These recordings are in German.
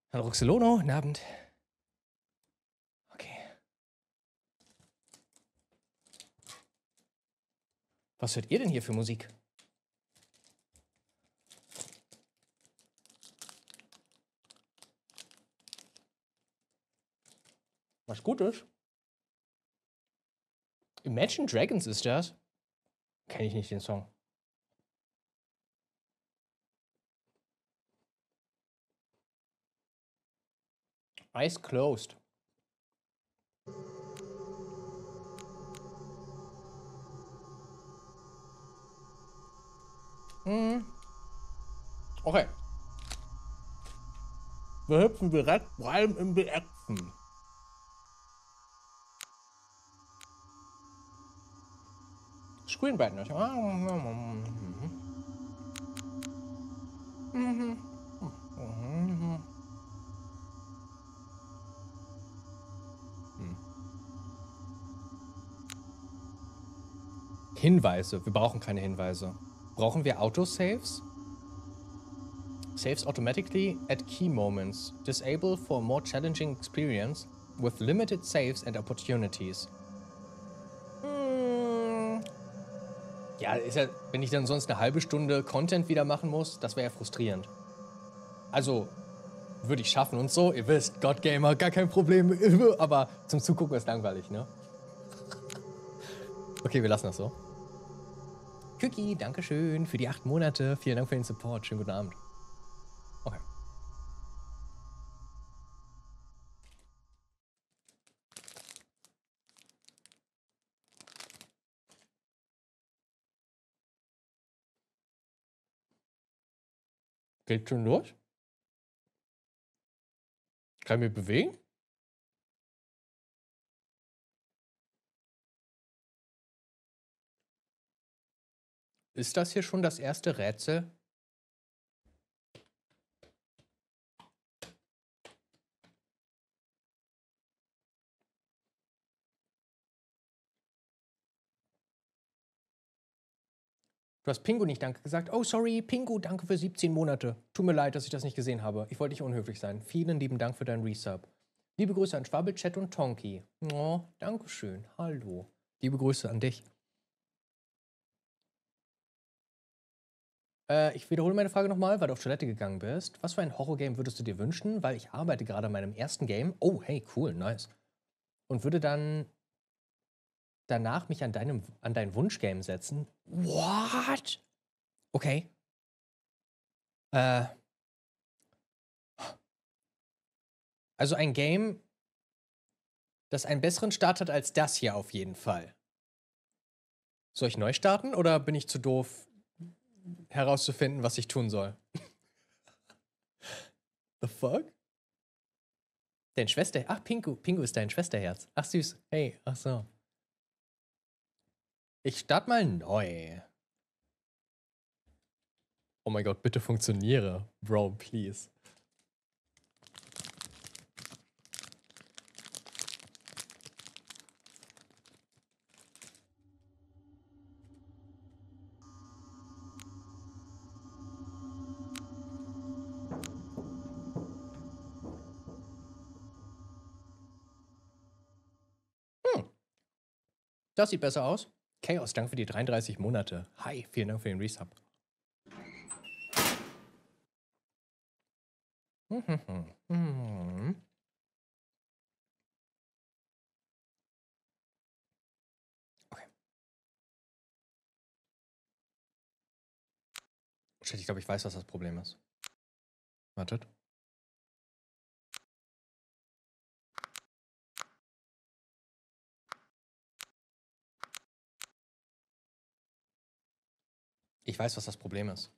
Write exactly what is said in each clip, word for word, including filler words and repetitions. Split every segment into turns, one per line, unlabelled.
Hallo Roxelono, guten Abend. Okay. Was hört ihr denn hier für Musik? Was gut ist? Imagine Dragons ist das? Kenne ich nicht den Song. Eyes closed. Hm. Okay. Wir hüpfen direkt rein in die Action. Screen brightness. Hinweise. Wir brauchen keine Hinweise. Brauchen wir Autosaves? Saves automatically at key moments. Disable for a more challenging experience with limited saves and opportunities. Hm. Ja, ist ja, wenn ich dann sonst eine halbe Stunde Content wieder machen muss, das wäre ja frustrierend. Also, würde ich schaffen und so. Ihr wisst, Godgamer, gar kein Problem. Aber zum Zugucken ist langweilig, ne? Okay, wir lassen das so. Cookie, dankeschön für die acht Monate. Vielen Dank für den Support. Schönen guten Abend. Okay. Geht schon los? Kann ich mich bewegen? Ist das hier schon das erste Rätsel? Du hast Pingu nicht Danke gesagt. Oh, sorry, Pingu, danke für siebzehn Monate. Tut mir leid, dass ich das nicht gesehen habe. Ich wollte nicht unhöflich sein. Vielen lieben Dank für deinen Resub. Liebe Grüße an Schwabbelchat und Tonki. Oh, dankeschön. Hallo. Liebe Grüße an dich. Äh, ich wiederhole meine Frage nochmal, weil du auf Toilette gegangen bist. Was für ein Horrorgame würdest du dir wünschen? Weil ich arbeite gerade an meinem ersten Game. Oh, hey, cool, nice. Und würde dann danach mich an, deinem, an dein Wunschgame setzen. What? Okay. Äh. Also ein Game, das einen besseren Start hat als das hier auf jeden Fall. Soll ich neu starten oder bin ich zu doof, herauszufinden, was ich tun soll? The fuck? Dein Schwester... Ach, Pingu. Pingu ist dein Schwesterherz. Ach, süß. Hey, ach so. Ich starte mal neu. Oh mein Gott, bitte funktioniere. Bro, please. Hm. Das sieht besser aus. Chaos, danke für die dreiunddreißig Monate. Hi, vielen Dank für den Resub. Mhm. Mhm. Okay. Shit, ich glaube, ich weiß, was das Problem ist. Wartet. Ich weiß, was das Problem ist.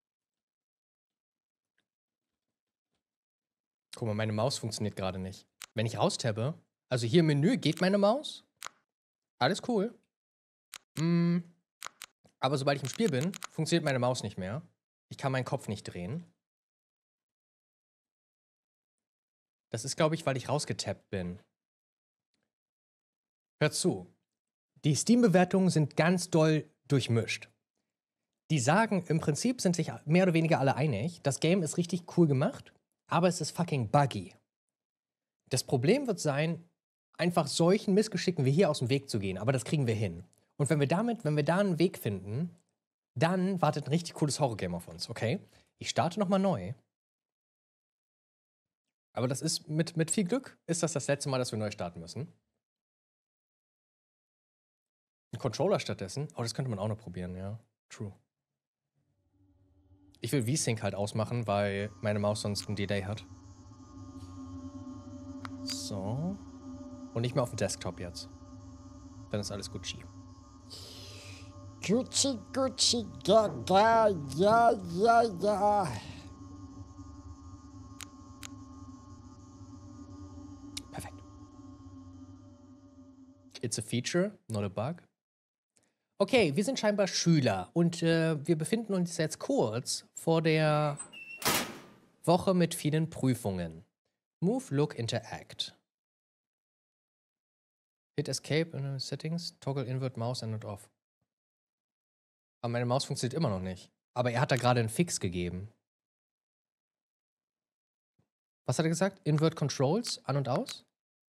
Guck mal, meine Maus funktioniert gerade nicht. Wenn ich raustabbe, also hier im Menü geht meine Maus. Alles cool. Mm, aber sobald ich im Spiel bin, funktioniert meine Maus nicht mehr. Ich kann meinen Kopf nicht drehen. Das ist, glaube ich, weil ich rausgetappt bin. Hört zu. Die Steam-Bewertungen sind ganz doll durchmischt. Die sagen, im Prinzip sind sich mehr oder weniger alle einig, das Game ist richtig cool gemacht, aber es ist fucking buggy. Das Problem wird sein, einfach solchen Missgeschicken wie hier aus dem Weg zu gehen, aber das kriegen wir hin. Und wenn wir damit, wenn wir da einen Weg finden, dann wartet ein richtig cooles Horror-Game auf uns, okay? Ich starte nochmal neu. Aber das ist, mit, mit viel Glück, ist das das letzte Mal, dass wir neu starten müssen. Ein Controller stattdessen? Oh, das könnte man auch noch probieren, ja. True. Ich will V-Sync halt ausmachen, weil meine Maus sonst ein Delay hat. So. Und nicht mehr auf dem Desktop jetzt. Dann ist alles Gucci.
Gucci, Gucci, Gaga, ja, ja, ja.
Perfekt. It's a feature, not a bug. Okay, wir sind scheinbar Schüler und äh, wir befinden uns jetzt kurz vor der Woche mit vielen Prüfungen. Move, look, interact. Hit Escape in Settings, toggle invert mouse and not off. Aber meine Maus funktioniert immer noch nicht. Aber er hat da gerade einen Fix gegeben. Was hat er gesagt? Invert Controls, an und aus?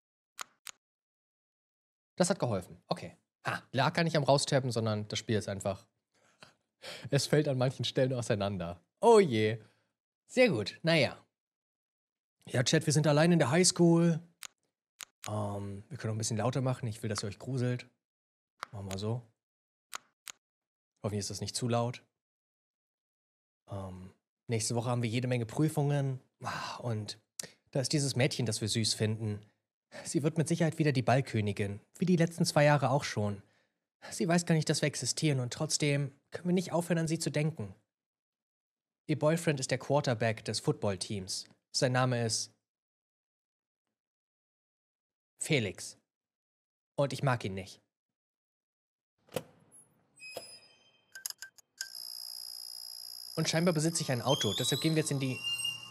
Das hat geholfen. Okay. Ah, lag gar nicht am Raustappen, sondern das Spiel ist einfach. Es fällt an manchen Stellen auseinander. Oh je. Sehr gut. Naja. Ja, Chat, wir sind allein in der Highschool. Ähm, wir können auch ein bisschen lauter machen. Ich will, dass ihr euch gruselt. Machen wir so. Hoffentlich ist das nicht zu laut. Ähm, nächste Woche haben wir jede Menge Prüfungen. Ah, und da ist dieses Mädchen, das wir süß finden. Sie wird mit Sicherheit wieder die Ballkönigin. Wie die letzten zwei Jahre auch schon. Sie weiß gar nicht, dass wir existieren und trotzdem können wir nicht aufhören, an sie zu denken. Ihr Boyfriend ist der Quarterback des Footballteams. Sein Name ist Felix. Und ich mag ihn nicht. Und scheinbar besitze ich ein Auto. Deshalb gehen wir jetzt in die...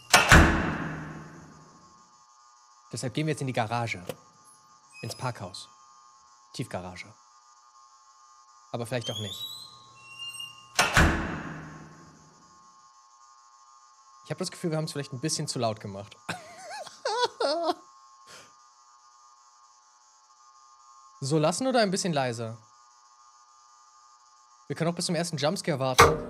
Deshalb gehen wir jetzt in die Garage. Ins Parkhaus. Tiefgarage. Aber vielleicht auch nicht. Ich habe das Gefühl, wir haben es vielleicht ein bisschen zu laut gemacht. So lassen oder ein bisschen leiser? Wir können auch bis zum ersten Jumpscare warten.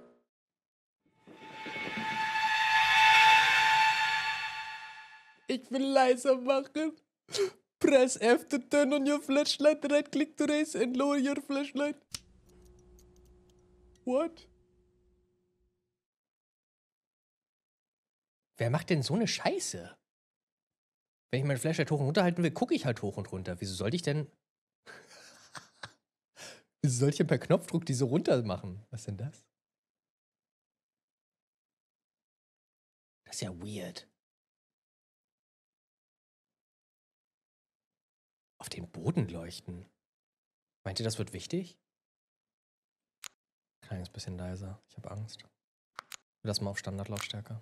Ich will leiser machen. Press F to turn on your flashlight. Right click to raise and lower your flashlight. What? Wer macht denn so eine Scheiße? Wenn ich meine Flashlight hoch und runter halten will, gucke ich halt hoch und runter. Wieso sollte ich denn... Wieso soll ich denn per Knopfdruck die so runter machen? Was ist denn das? Das ist ja weird. Auf den Boden leuchten. Meint ihr, das wird wichtig? Kleines bisschen leiser. Ich habe Angst. Lass mal auf Standardlautstärke.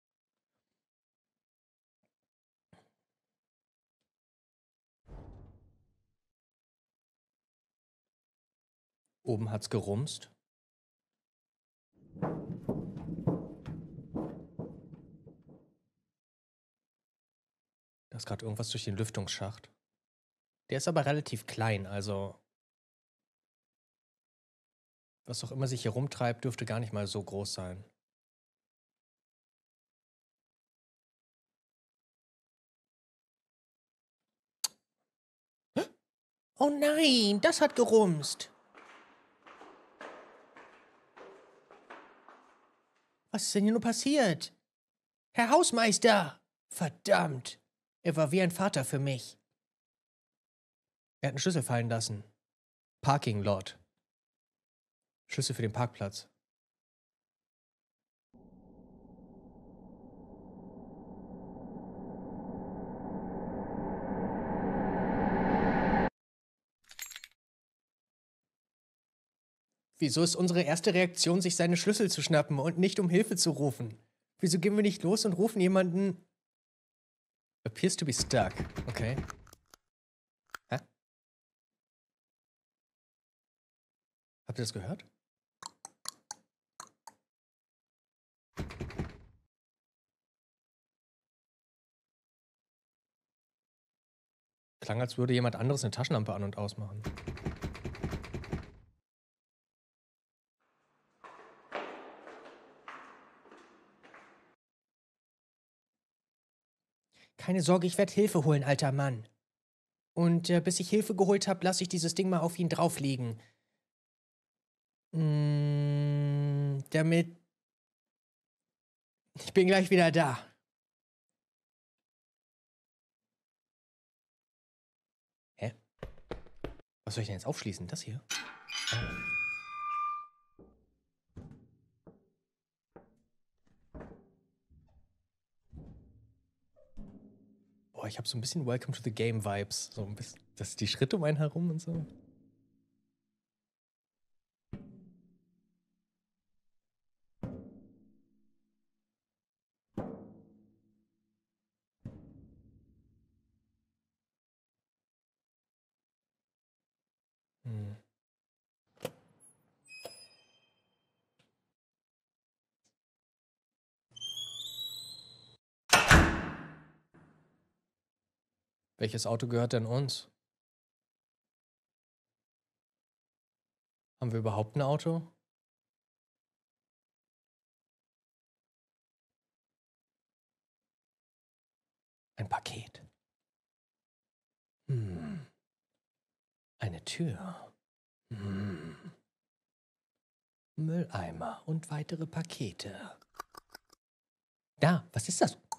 Oben hat's gerumst. Da ist gerade irgendwas durch den Lüftungsschacht. Der ist aber relativ klein, also was auch immer sich hier rumtreibt, dürfte gar nicht mal so groß sein. Oh nein, das hat gerumst. Was ist denn hier nur passiert? Herr Hausmeister! Verdammt! Er war wie ein Vater für mich. Er hat einen Schlüssel fallen lassen. Parking Lot. Schlüssel für den Parkplatz. Wieso ist unsere erste Reaktion, sich seine Schlüssel zu schnappen und nicht um Hilfe zu rufen? Wieso gehen wir nicht los und rufen jemanden... Appears to be stuck. Okay. Hä? Habt ihr das gehört? Klang, als würde jemand anderes eine Taschenlampe an- und ausmachen. Keine Sorge, ich werde Hilfe holen, alter Mann. Und äh, bis ich Hilfe geholt habe, lasse ich dieses Ding mal auf ihn drauflegen. Mm, damit... Ich bin gleich wieder da. Hä? Was soll ich denn jetzt aufschließen? Das hier? Oh. Boah, ich habe so ein bisschen Welcome to the Game Vibes. So ein bisschen, das die Schritte um einen herum und so. Hm. Welches Auto gehört denn uns? Haben wir überhaupt ein Auto? Ein Paket. Hm. Eine Tür. Hm. Mülleimer und weitere Pakete. Da, was ist das?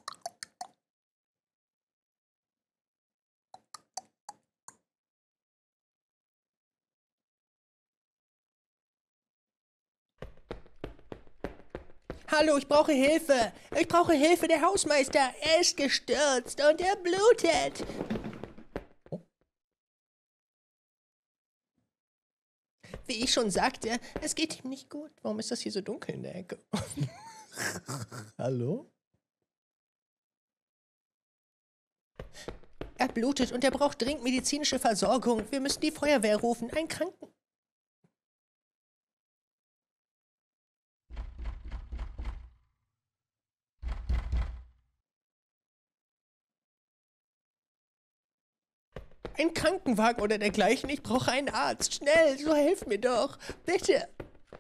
Hallo, ich brauche Hilfe. Ich brauche Hilfe, der Hausmeister. Er ist gestürzt und er blutet. Oh. Wie ich schon sagte, es geht ihm nicht gut. Warum ist das hier so dunkel in der Ecke? Hallo? Er blutet und er braucht dringend medizinische Versorgung. Wir müssen die Feuerwehr rufen. Einen Kranken... Ein Krankenwagen oder dergleichen. Ich brauche einen Arzt. Schnell, so helft mir doch. Bitte.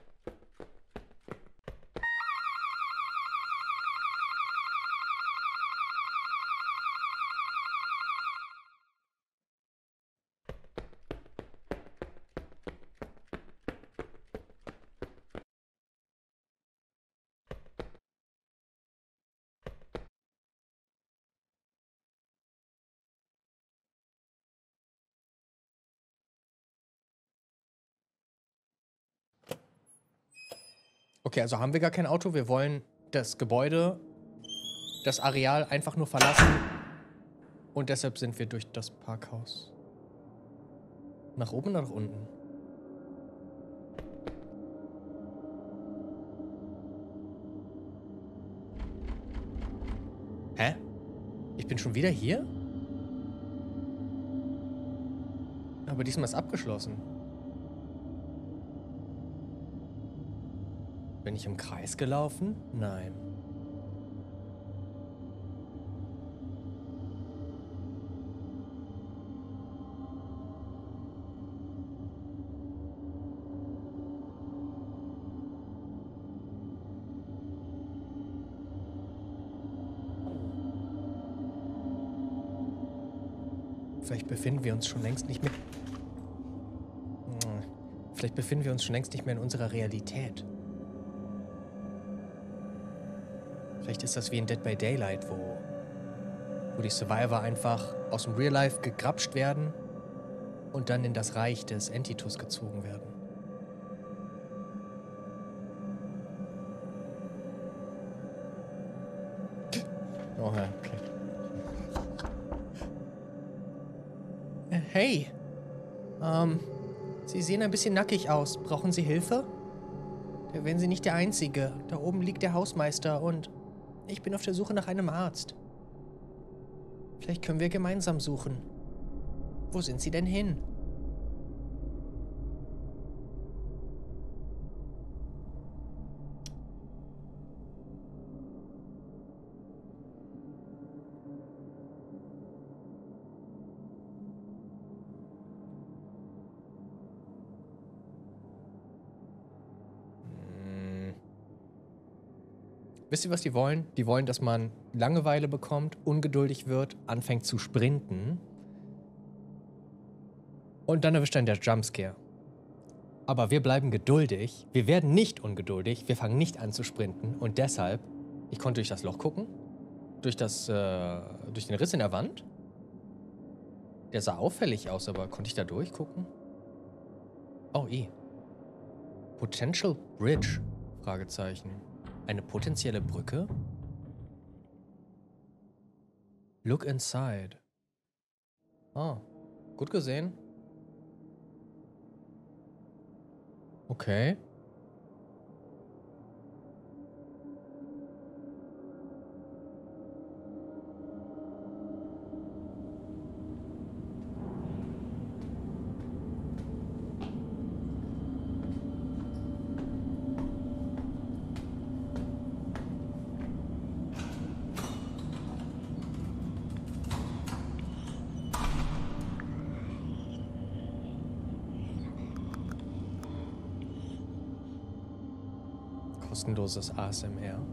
Okay, also haben wir gar kein Auto. Wir wollen das Gebäude, das Areal einfach nur verlassen. Und deshalb sind wir durch das Parkhaus. Nach oben oder nach unten? Hä? Ich bin schon wieder hier? Aber diesmal ist abgeschlossen. Bin ich im Kreis gelaufen? Nein. Vielleicht befinden wir uns schon längst nicht mehr... Vielleicht befinden wir uns schon längst nicht mehr in unserer Realität. Vielleicht ist das wie in Dead by Daylight, wo, wo die Survivor einfach aus dem Real Life gegrapscht werden und dann in das Reich des Entitus gezogen werden. Oh ja, okay. Hey, ähm, Sie sehen ein bisschen nackig aus. Brauchen Sie Hilfe? Da wären Sie nicht der Einzige. Da oben liegt der Hausmeister und ich bin auf der Suche nach einem Arzt. Vielleicht können wir gemeinsam suchen. Wo sind Sie denn hin? Wisst ihr, was die wollen? Die wollen, dass man Langeweile bekommt, ungeduldig wird, anfängt zu sprinten. Und dann erwischt einen der Jumpscare. Aber wir bleiben geduldig. Wir werden nicht ungeduldig. Wir fangen nicht an zu sprinten. Und deshalb, ich konnte durch das Loch gucken. Durch das, äh, durch den Riss in der Wand. Der sah auffällig aus, aber konnte ich da durchgucken? Oh, eh. Potential Bridge? Fragezeichen. Eine potenzielle Brücke? Look inside. Oh, gut gesehen. Okay. Kostenloses A S M R.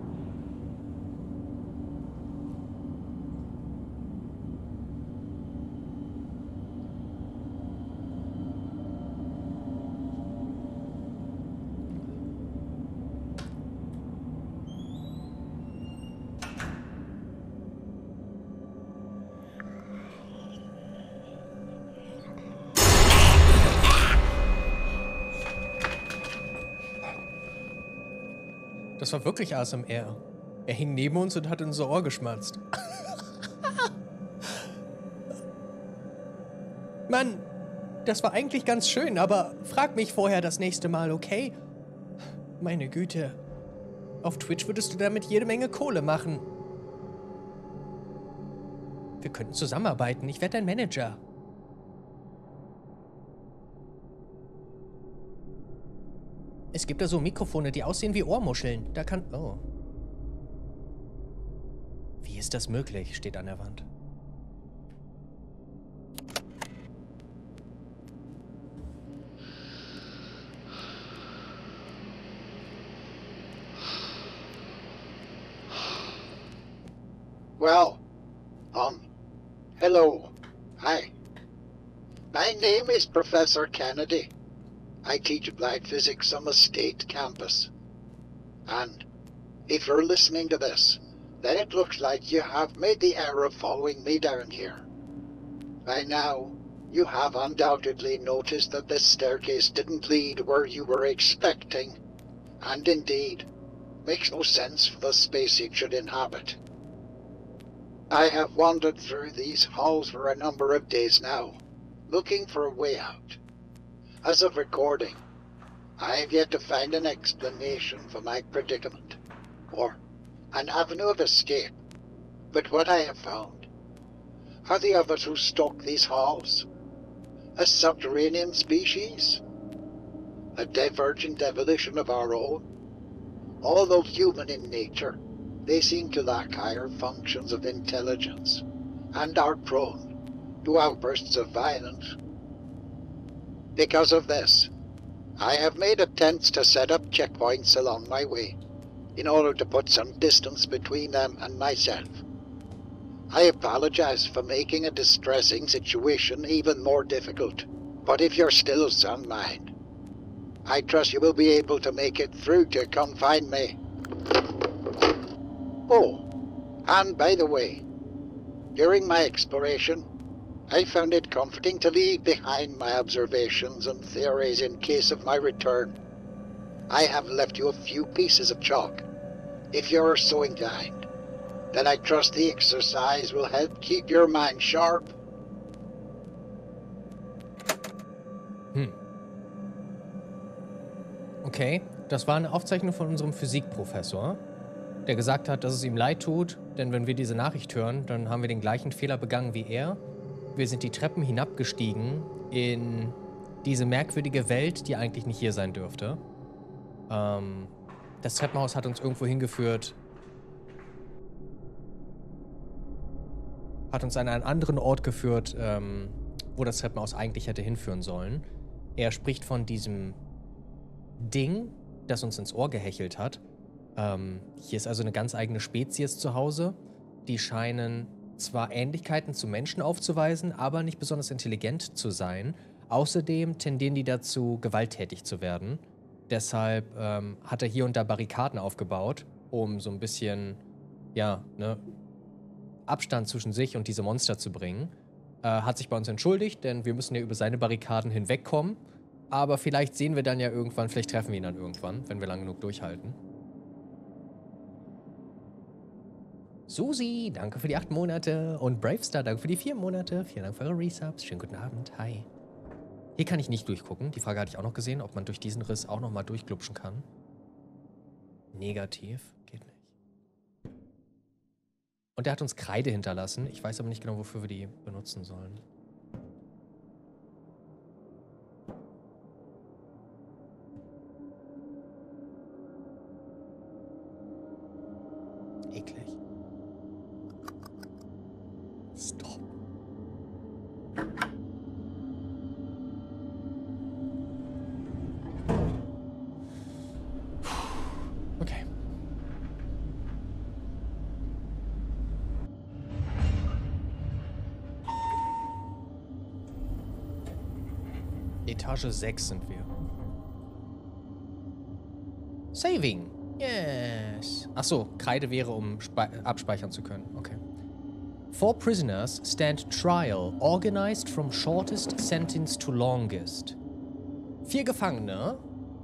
Das war wirklich A S M R. Er hing neben uns und hat in unser Ohr geschmatzt. Mann, das war eigentlich ganz schön, aber frag mich vorher das nächste Mal, okay? Meine Güte. Auf Twitch würdest du damit jede Menge Kohle machen. Wir könnten zusammenarbeiten. Ich werde dein Manager. Es gibt da so Mikrofone, die aussehen wie Ohrmuscheln. Da kann... Oh. Wie ist das möglich? Steht an der Wand.
Well, um, hello. Hi. My name is Professor Kennedy. I teach applied physics on the state campus. And if you're listening to this, then it looks like you have made the error of following me down here. By now, you have undoubtedly noticed that this staircase didn't lead where you were expecting, and indeed, makes no sense for the space it should inhabit. I have wandered through these halls for a number of days now, looking for a way out. As of recording, I have yet to find an explanation for my predicament, or an avenue of escape, but what I have found are the others who stalk these halls. A subterranean species, a divergent evolution of our own. Although human in nature, they seem to lack higher functions of intelligence, and are prone to outbursts of violence. Because of this, I have made attempts to set up checkpoints along my way, in order to put some distance between them and myself. I apologize for making a distressing situation even more difficult, but if you're still sound mind, I trust you will be able to make it through to come find me. Oh, and by the way, during my exploration, I found it comforting to leave behind my observations and theories in case of my return. I have left you a few pieces of chalk. If you're so inclined, then I trust the exercise will help keep your mind sharp.
Hm. Okay, das war eine Aufzeichnung von unserem Physikprofessor, der gesagt hat, dass es ihm leid tut, denn wenn wir diese Nachricht hören, dann haben wir den gleichen Fehler begangen wie er. Wir sind die Treppen hinabgestiegen in diese merkwürdige Welt, die eigentlich nicht hier sein dürfte. Ähm, das Treppenhaus hat uns irgendwo hingeführt, hat uns an einen anderen Ort geführt, ähm, wo das Treppenhaus eigentlich hätte hinführen sollen. Er spricht von diesem Ding, das uns ins Ohr gehechelt hat. Ähm, hier ist also eine ganz eigene Spezies zu Hause. Die scheinen zwar Ähnlichkeiten zu Menschen aufzuweisen, aber nicht besonders intelligent zu sein. Außerdem tendieren die dazu, gewalttätig zu werden. Deshalb ähm, hat er hier und da Barrikaden aufgebaut, um so ein bisschen, ja, ne, Abstand zwischen sich und diese Monster zu bringen. Äh, hat sich bei uns entschuldigt, denn wir müssen ja über seine Barrikaden hinwegkommen. Aber vielleicht sehen wir dann ja irgendwann, vielleicht treffen wir ihn dann irgendwann, wenn wir lang genug durchhalten. Susi, danke für die acht Monate. Und Bravestar, danke für die vier Monate. Vielen Dank für eure Resubs. Schönen guten Abend. Hi. Hier kann ich nicht durchgucken. Die Frage hatte ich auch noch gesehen, ob man durch diesen Riss auch nochmal durchglupschen kann. Negativ. Geht nicht. Und er hat uns Kreide hinterlassen. Ich weiß aber nicht genau, wofür wir die benutzen sollen. Eklig. Stop. Okay. Etage sechs sind wir. Saving. Yes. Achso, Kreide wäre, um abspeichern zu können. Okay. Four prisoners stand trial, organized from shortest sentence to longest. Vier Gefangene.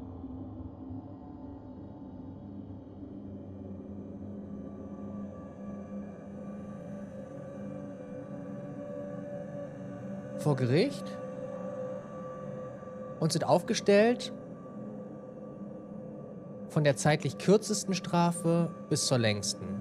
Vor Gericht. Und sind aufgestellt von der zeitlich kürzesten Strafe bis zur längsten.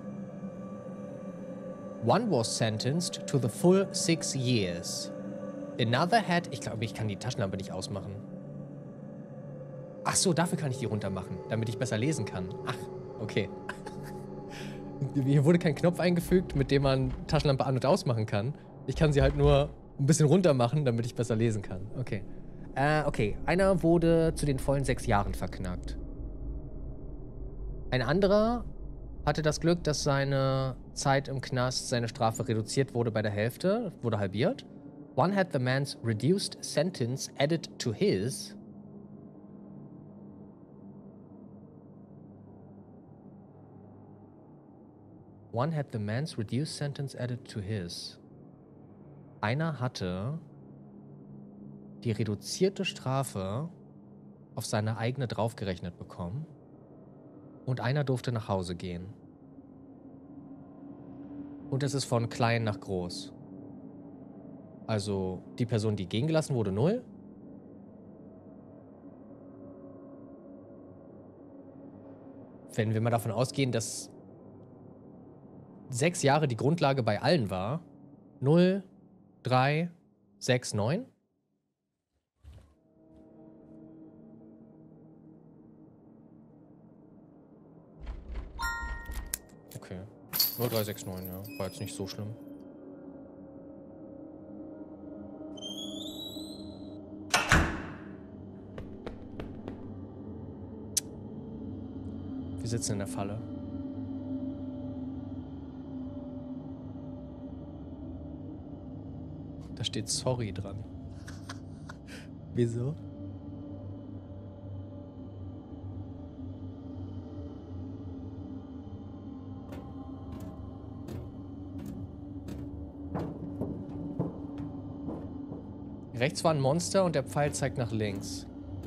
One was sentenced to the full six years. Another had... Ich glaube, ich kann die Taschenlampe nicht ausmachen. Ach so, dafür kann ich die runter machen, damit ich besser lesen kann. Ach, okay. Hier wurde kein Knopf eingefügt, mit dem man Taschenlampe an- und ausmachen kann. Ich kann sie halt nur ein bisschen runter machen, damit ich besser lesen kann. Okay. Äh, okay. Einer wurde zu den vollen sechs Jahren verknackt. Ein anderer hatte das Glück, dass seine Zeit im Knast, seine Strafe reduziert wurde bei der Hälfte, wurde halbiert. One had the man's reduced sentence added to his. One had the man's reduced sentence added to his. Einer hatte die reduzierte Strafe auf seine eigene draufgerechnet bekommen. Und einer durfte nach Hause gehen. Und es ist von klein nach groß. Also die Person, die gehen gelassen wurde, null. Wenn wir mal davon ausgehen, dass sechs Jahre die Grundlage bei allen war, null, drei, sechs, neun. Okay. null drei sechs neun, ja. War jetzt nicht so schlimm. Wir sitzen in der Falle. Da steht sorry dran. Wieso? Rechts war ein Monster und der Pfeil zeigt nach links.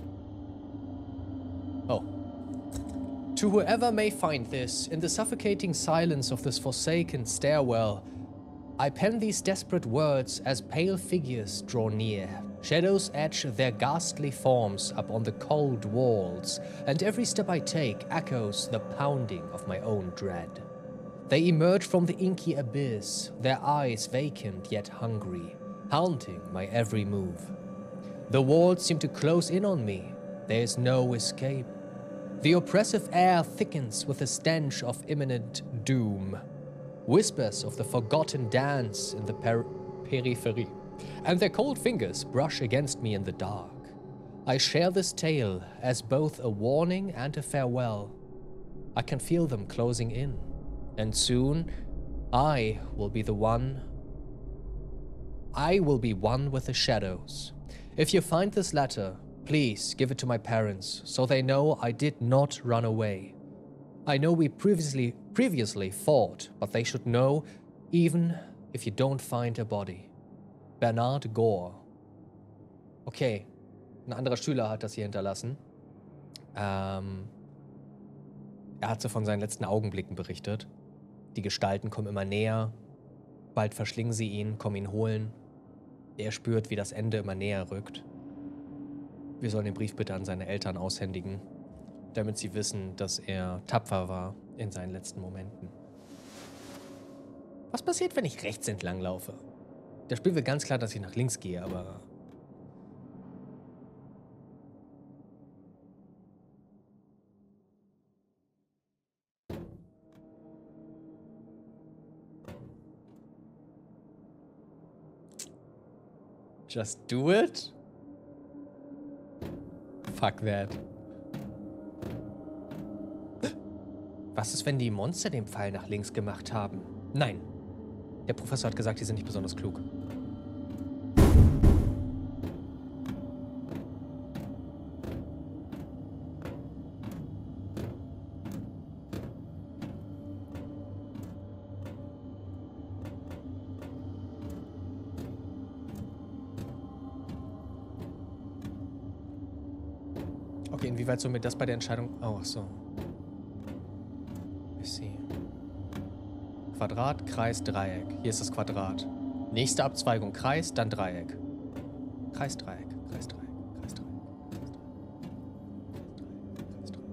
Oh. To whoever may find this, in the suffocating silence of this forsaken stairwell, I pen these desperate words as pale figures draw near. Shadows etch their ghastly forms upon the cold walls, and every step I take echoes the pounding of my own dread. They emerge from the inky abyss, their eyes vacant yet hungry, haunting my every move. The walls seem to close in on me. There is no escape. The oppressive air thickens with the stench of imminent doom. Whispers of the forgotten dance in the per periphery, and their cold fingers brush against me in the dark. I share this tale as both a warning and a farewell. I can feel them closing in. And soon, I will be the one... I will be one with the shadows. If you find this letter, please give it to my parents, so they know I did not run away. I know we previously, previously fought, but they should know, even if you don't find a body. Bernard Gore. Okay, ein anderer Schüler hat das hier hinterlassen. Ähm, er hat so von seinen letzten Augenblicken berichtet. Die Gestalten kommen immer näher. Bald verschlingen sie ihn, kommen ihn holen. Er spürt, wie das Ende immer näher rückt. Wir sollen den Brief bitte an seine Eltern aushändigen, damit sie wissen, dass er tapfer war in seinen letzten Momenten. Was passiert, wenn ich rechts entlang laufe? Das Spiel will ganz klar, dass ich nach links gehe, aber... Just do it? Fuck that. Was ist, wenn die Monster den Pfeil nach links gemacht haben? Nein. Der Professor hat gesagt, die sind nicht besonders klug. Okay, inwieweit so mit das bei der Entscheidung... Oh, ach so. Ich sehe. Quadrat, Kreis, Dreieck. Hier ist das Quadrat. Nächste Abzweigung Kreis, dann Dreieck. Kreis, Dreieck, Kreis, Dreieck, Kreis, Dreieck, Kreis, Dreieck, Kreis, Dreieck, Kreis, Dreieck.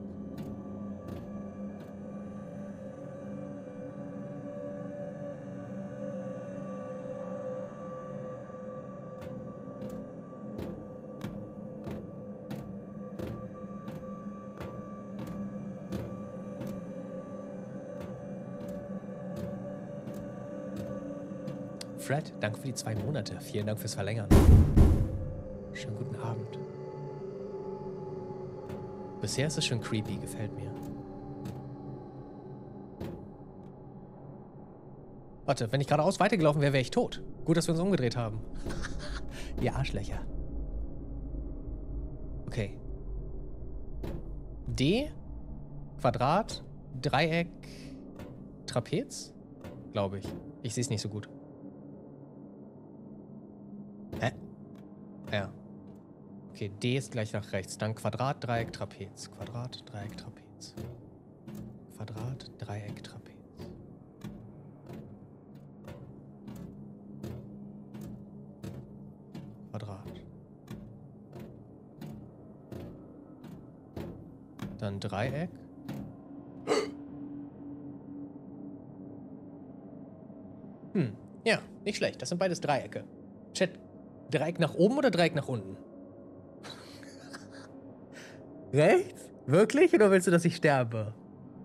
Fred, danke für die zwei Monate. Vielen Dank fürs Verlängern. Schönen guten Abend. Bisher ist es schon creepy, gefällt mir. Warte, wenn ich geradeaus weitergelaufen wäre, wäre ich tot. Gut, dass wir uns umgedreht haben. Ihr Arschlöcher. Okay. D, Quadrat, Dreieck, Trapez? Glaube ich. Ich sehe es nicht so gut. Hä? Ja. Okay, D ist gleich nach rechts. Dann Quadrat, Dreieck, Trapez. Quadrat, Dreieck, Trapez. Quadrat, Dreieck, Trapez. Quadrat. Dann Dreieck. Hm, ja, nicht schlecht. Das sind beides Dreiecke. Chat, Dreieck nach oben oder Dreieck nach unten? Rechts? Wirklich? Oder willst du, dass ich sterbe?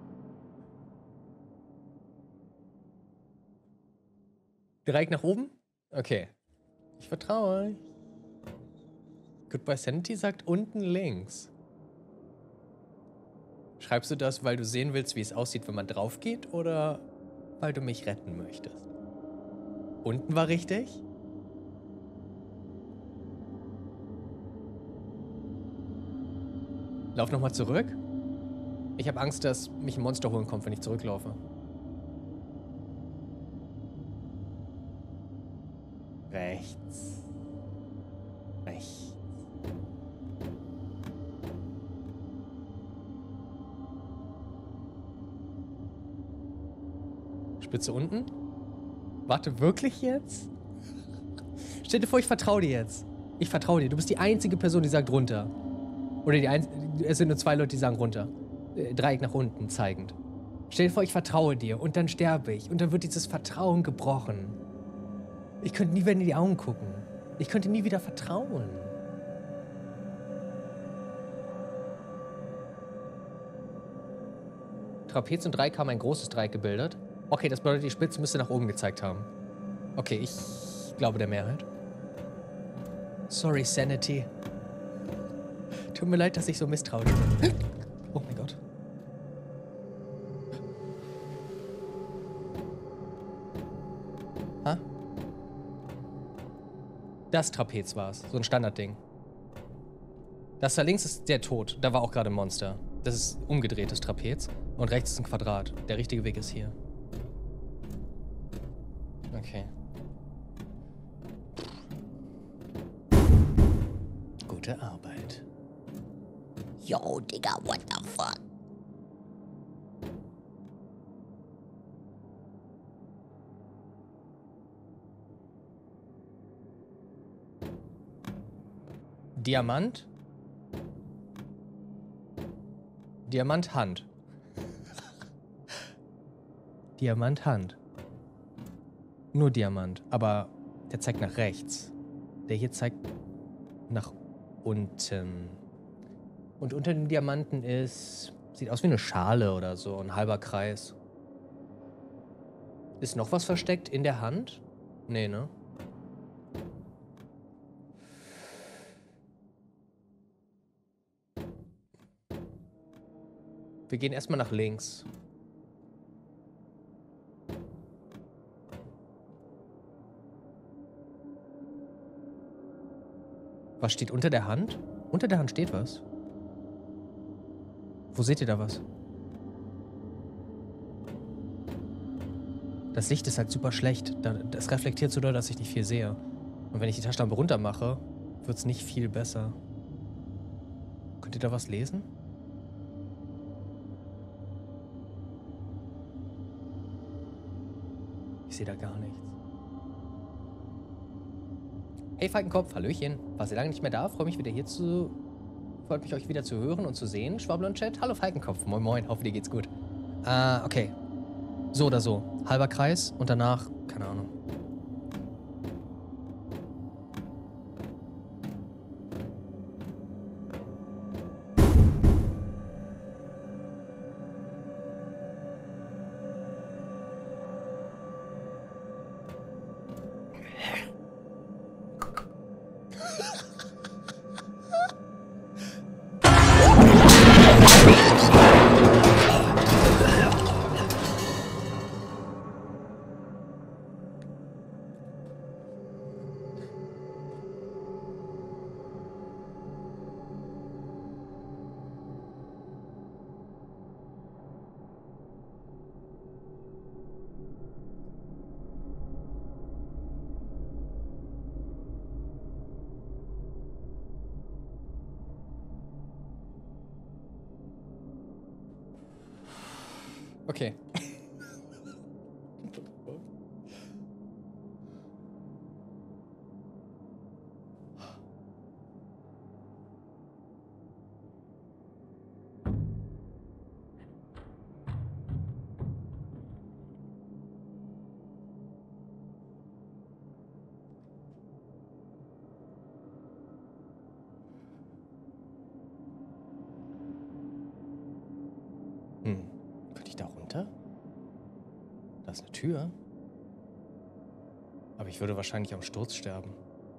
Dreieck nach oben? Okay. Ich vertraue euch. Goodbye Sanity sagt unten links. Schreibst du das, weil du sehen willst, wie es aussieht, wenn man drauf geht, oder weil du mich retten möchtest? Unten war richtig? Lauf nochmal zurück. Ich habe Angst, dass mich ein Monster holen kommt, wenn ich zurücklaufe. Rechts. Rechts. Spitze unten? Warte, wirklich jetzt? Stell dir vor, ich vertraue dir jetzt. Ich vertraue dir. Du bist die einzige Person, die sagt runter. Oder die ein es sind nur zwei Leute, die sagen runter. Äh, Dreieck nach unten zeigend. Stell dir vor, ich vertraue dir und dann sterbe ich. Und dann wird dieses Vertrauen gebrochen. Ich könnte nie wieder in die Augen gucken. Ich könnte nie wieder vertrauen. Trapez und Dreieck haben ein großes Dreieck gebildet. Okay, das bedeutet, die Spitze müsste nach oben gezeigt haben. Okay, ich glaube der Mehrheit. Sorry, Sanity. Tut mir leid, dass ich so misstrauisch bin. Oh mein Gott. Das Trapez war's. So ein Standardding. Das da links ist der Tod. Da war auch gerade ein Monster. Das ist umgedrehtes Trapez. Und rechts ist ein Quadrat. Der richtige Weg ist hier. Okay. Gute Arbeit.
Yo, Digga, what the fuck?
Diamant. Diamanthand. Diamanthand. Nur Diamant, aber der zeigt nach rechts. Der hier zeigt nach unten. Und unter dem Diamanten ist... Sieht aus wie eine Schale oder so, ein halber Kreis. Ist noch was versteckt in der Hand? Nee, ne? Wir gehen erstmal nach links. Was steht unter der Hand? Unter der Hand steht was. Wo seht ihr da was? Das Licht ist halt super schlecht. Das reflektiert so doll, dass ich nicht viel sehe. Und wenn ich die Taschenlampe runter mache, wird es nicht viel besser. Könnt ihr da was lesen? Ich sehe da gar nichts. Hey Falkenkopf, hallöchen. War sehr lange nicht mehr da, freue mich wieder hier zu... Freut mich, euch wieder zu hören und zu sehen. Schwabbel und Chat, hallo Falkenkopf. Moin moin, hoffe dir geht's gut. Ah, okay. So oder so. Halber Kreis und danach, keine Ahnung. Okay. Hm. Könnte ich da runter? Da ist eine Tür. Aber ich würde wahrscheinlich am Sturz sterben.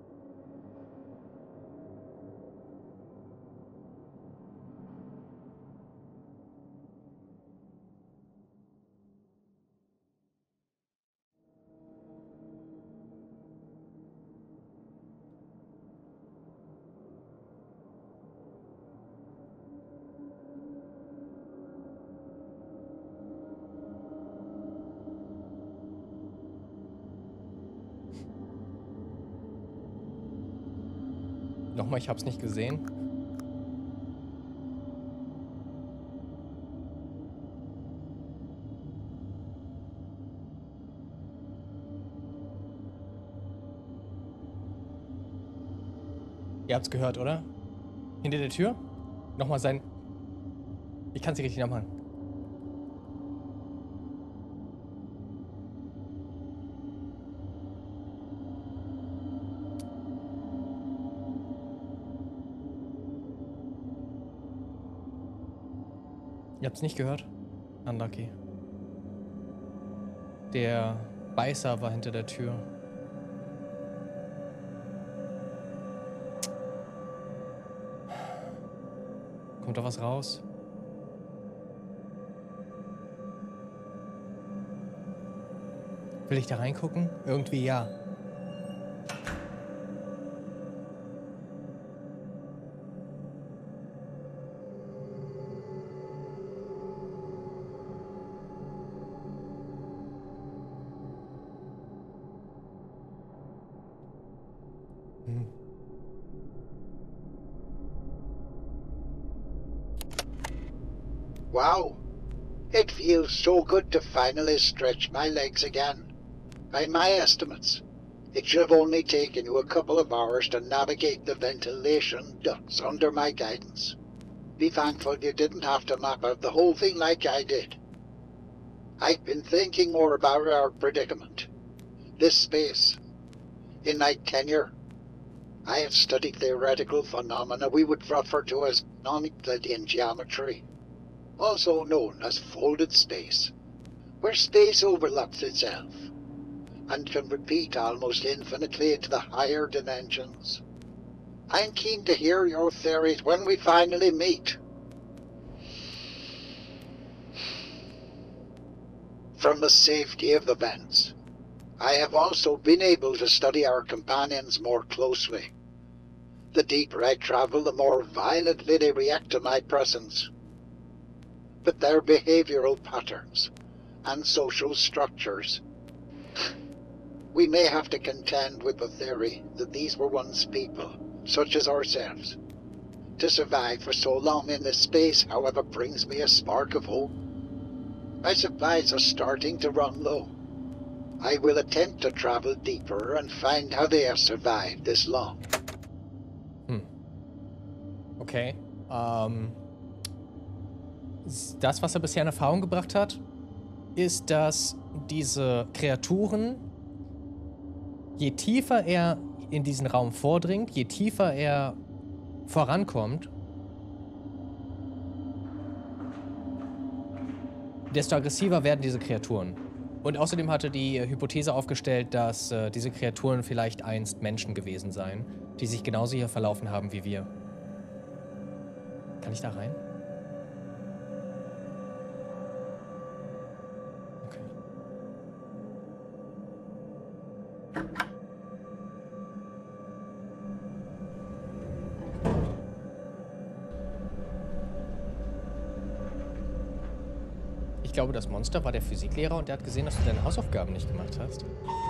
Nochmal, ich hab's nicht gesehen. Ihr habt's gehört, oder? Hinter der Tür? Nochmal sein... Ich kann's nicht richtig nachmachen. Ihr habt's nicht gehört? Unlucky. Der Beißer war hinter der Tür. Kommt da was raus? Will ich da reingucken? Irgendwie ja. Hm.
Wow. It feels so good to finally stretch my legs again. By my estimates, it should have only taken you a couple of hours to navigate the ventilation ducts under my guidance. Be thankful you didn't have to map out the whole thing like I did. I've been thinking more about our predicament. This space. In my tenure, I have studied theoretical phenomena we would refer to as non-Euclidean geometry, also known as folded space, where space overlaps itself and can repeat almost infinitely into the higher dimensions. I'm keen to hear your theories when we finally meet. From the safety of the vents, I have also been able to study our companions more closely. The deeper I travel, the more violently they react to my presence. But their behavioral patterns and social structures. We may have to contend with the theory that these were once people, such as ourselves. To survive for so long in this space, however, brings me a spark of hope. My supplies are starting to run low. I will attempt to travel deeper and find how they have survived this long.
Hm. Okay. Ähm, das, was er bisher in Erfahrung gebracht hat, ist, dass diese Kreaturen, je tiefer er in diesen Raum vordringt, je tiefer er vorankommt, desto aggressiver werden diese Kreaturen. Und außerdem hatte die Hypothese aufgestellt, dass äh, diese Kreaturen vielleicht einst Menschen gewesen seien, die sich genauso hier verlaufen haben wie wir. Kann ich da rein? Okay. Ich glaube, das Monster war der Physiklehrer und der hat gesehen, dass du deine Hausaufgaben nicht gemacht hast.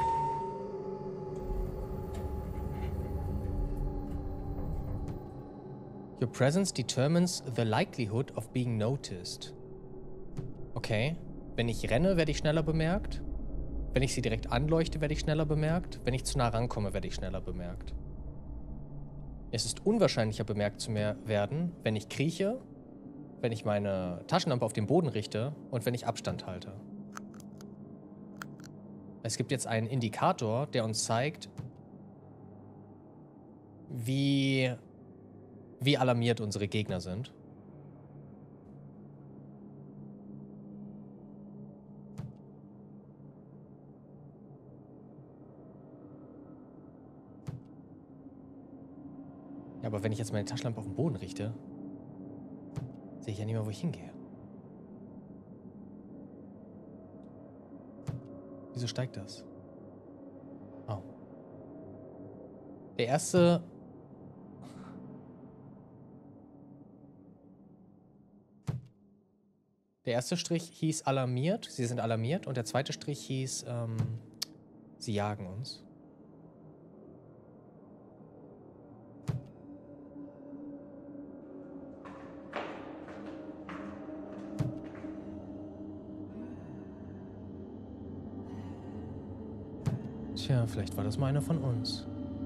Your presence determines the likelihood of being noticed. Okay. Wenn ich renne, werde ich schneller bemerkt. Wenn ich sie direkt anleuchte, werde ich schneller bemerkt. Wenn ich zu nah rankomme, werde ich schneller bemerkt. Es ist unwahrscheinlicher, bemerkt zu mehr werden, wenn ich krieche, wenn ich meine Taschenlampe auf den Boden richte und wenn ich Abstand halte. Es gibt jetzt einen Indikator, der uns zeigt, wie, wie alarmiert unsere Gegner sind. Ja, aber wenn ich jetzt meine Taschenlampe auf den Boden richte, sehe ich ja nicht mehr, wo ich hingehe. Wieso steigt das? Oh. Der erste... Der erste Strich hieß alarmiert. Sie sind alarmiert. Und der zweite Strich hieß, ähm, sie jagen uns. Tja, vielleicht war das mal einer von uns.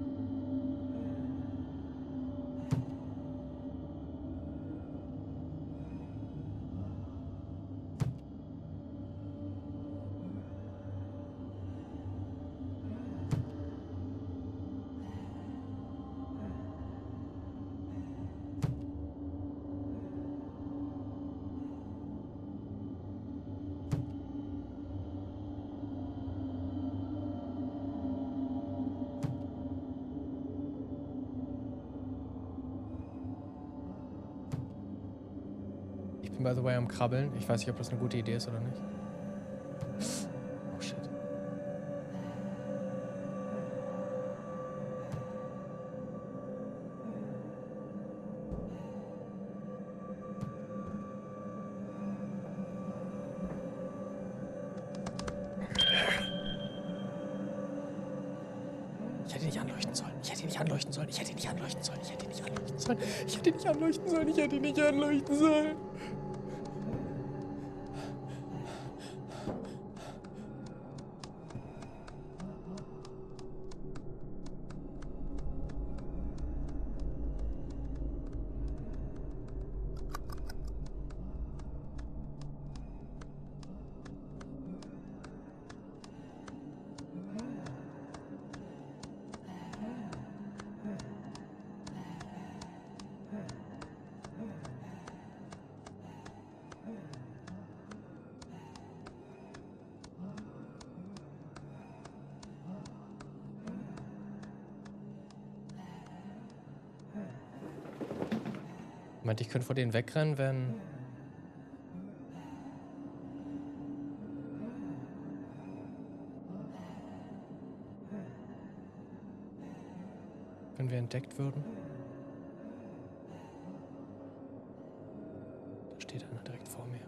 By the way, am Krabbeln. Ich weiß nicht, ob das eine gute Idee ist oder nicht. Oh shit. Ich hätte hätte nicht anleuchten sollen. Ich hätte ihn nicht anleuchten sollen. Ich hätte ihn nicht anleuchten sollen. Ich hätte ihn nicht anleuchten sollen. Ich hätte ihn nicht anleuchten sollen. Ich hätte ihn nicht anleuchten sollen. Meinte, ich könnte vor denen wegrennen, wenn... Wenn wir entdeckt würden. Da steht einer direkt vor mir.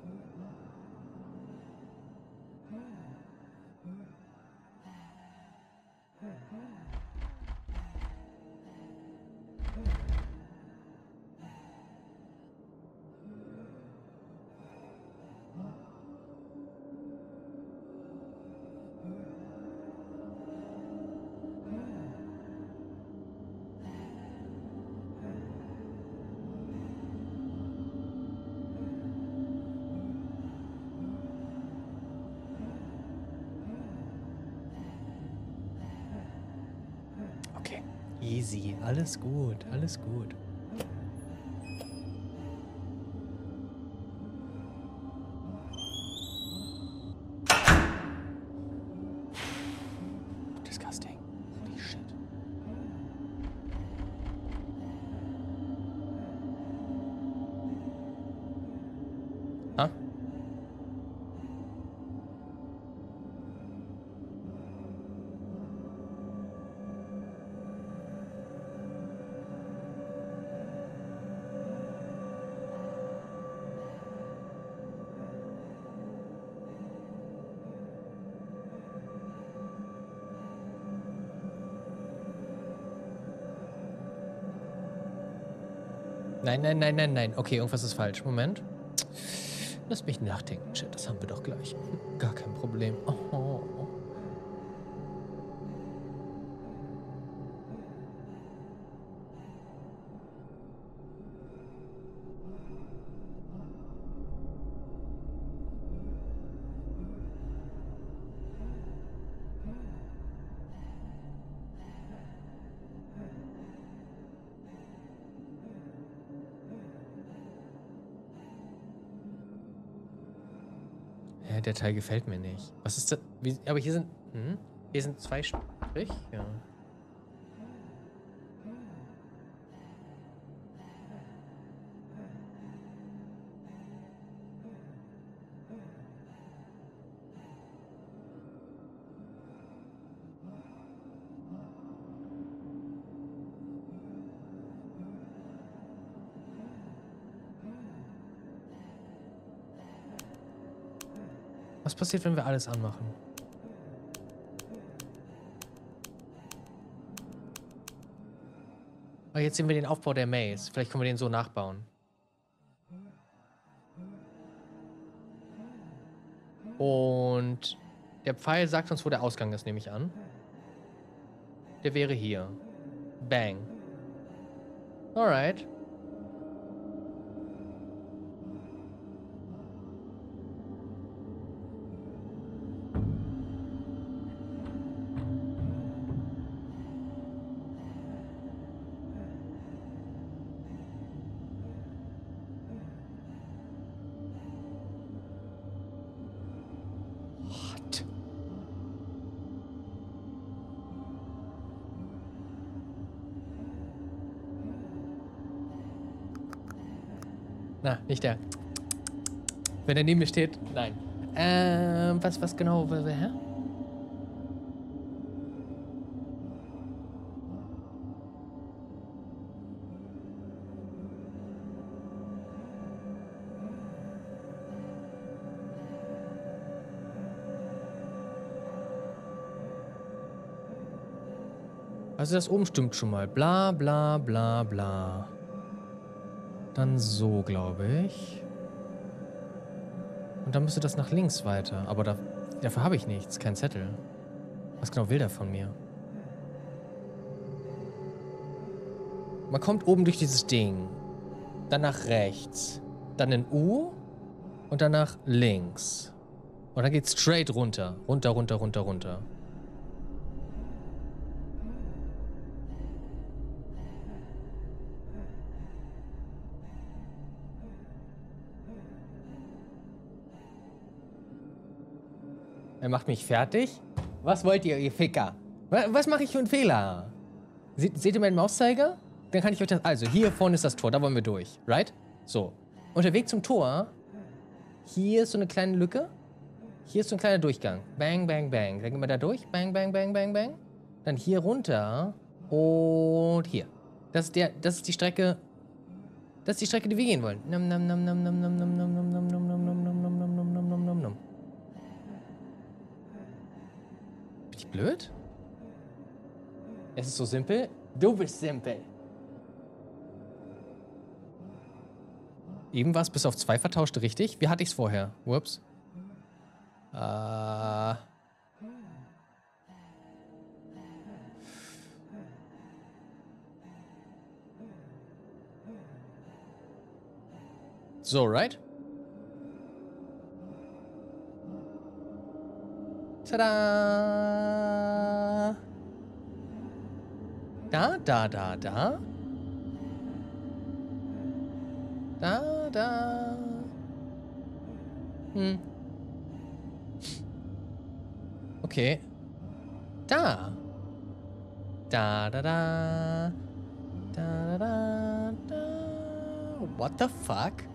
Okay, easy. Alles gut, alles gut. Disgusting. Holy shit. Ah? Nein, nein, nein, nein, nein. Okay, irgendwas ist falsch. Moment. Lass mich nachdenken. Shit, das haben wir doch gleich. Gar kein Problem. Oh. Ja, der Teil gefällt mir nicht. Was ist das? Wie, aber hier sind... Hm? Hier sind zwei Strich? Ja. Was passiert, wenn wir alles anmachen? Aber jetzt sehen wir den Aufbau der Maze. Vielleicht können wir den so nachbauen. Und der Pfeil sagt uns, wo der Ausgang ist, nehme ich an. Der wäre hier. Bang. Alright. Na, nicht der. Wenn er neben mir steht, nein. Ähm, was, was genau, hä? Also das oben stimmt schon mal. Bla, bla, bla, bla. Dann so, glaube ich. Und dann müsste das nach links weiter. Aber da, dafür habe ich nichts. Kein Zettel. Was genau will der von mir? Man kommt oben durch dieses Ding. Dann nach rechts. Dann in U. Und dann nach links. Und dann geht's straight runter. Runter, runter, runter, runter. Er macht mich fertig. Was wollt ihr, ihr Ficker? Was, was mache ich für einen Fehler? Se, seht ihr meinen Mauszeiger? Dann kann ich euch das... Also, hier vorne ist das Tor. Da wollen wir durch. Right? So. Und der Weg zum Tor... Hier ist so eine kleine Lücke. Hier ist so ein kleiner Durchgang. Bang, bang, bang. Dann gehen wir da durch. Bang, bang, bang, bang, bang. Dann hier runter. Und hier. Das ist, der, das ist die Strecke... Das ist die Strecke, die wir gehen wollen. Nam, nam, nam, nam, nam, nam, nam, nam, nam, nam, nam, nam, nam, nam, nam, nam, nam, nam, nam, nam. Bin ich blöd? Es ist so simpel. Du bist simpel. Eben war es bis auf zwei vertauscht, richtig? Wie hatte ich es vorher? Whoops. Äh... So, right? Tada! Da, da, da, da. Da, da. Hm. Okay. Da. Da, da, da. Da, da, da, da. What the fuck?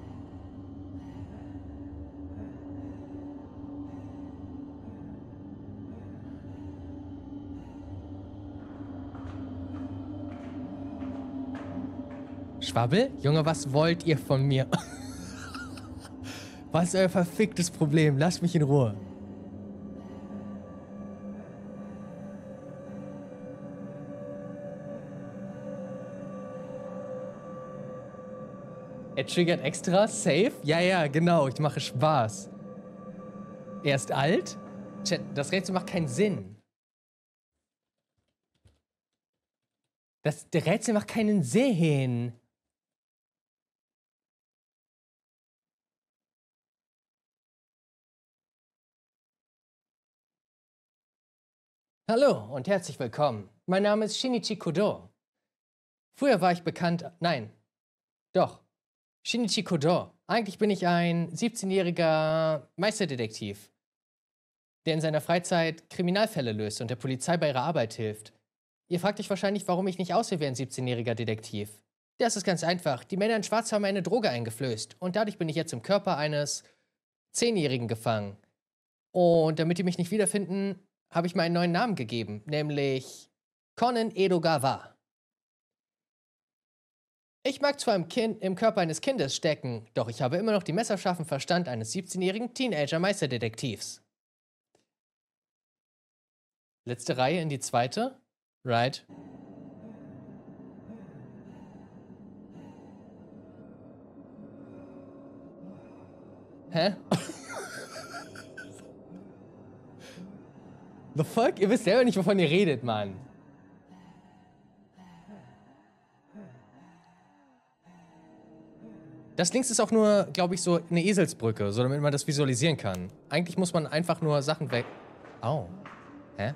Schwabbel? Junge, was wollt ihr von mir? Was ist euer verficktes Problem? Lasst mich in Ruhe. Er triggert extra? Safe? Ja, ja, genau. Ich mache Spaß. Er ist alt? Chat, das Rätsel macht keinen Sinn. Das der Rätsel macht keinen Sinn. Hallo und herzlich willkommen. Mein Name ist Shinichi Kodo. Früher war ich bekannt... Nein. Doch. Shinichi Kodo. Eigentlich bin ich ein siebzehnjähriger Meisterdetektiv, der in seiner Freizeit Kriminalfälle löst und der Polizei bei ihrer Arbeit hilft. Ihr fragt euch wahrscheinlich, warum ich nicht aussehe wie ein siebzehnjähriger Detektiv. Das ist ganz einfach. Die Männer in Schwarz haben eine Droge eingeflößt und dadurch bin ich jetzt im Körper eines Zehnjährigen gefangen. Und damit die mich nicht wiederfinden, habe ich mir einen neuen Namen gegeben, nämlich Conan Edogawa. Ich mag zwar im, kind, im Körper eines Kindes stecken, doch ich habe immer noch den messerscharfen Verstand eines siebzehnjährigen Teenager-Meisterdetektivs. Letzte Reihe in die zweite. Right. Hä? The fuck? Ihr wisst selber nicht, wovon ihr redet, Mann. Das links ist auch nur, glaube ich, so eine Eselsbrücke, so damit man das visualisieren kann. Eigentlich muss man einfach nur Sachen weg... Au. Hä?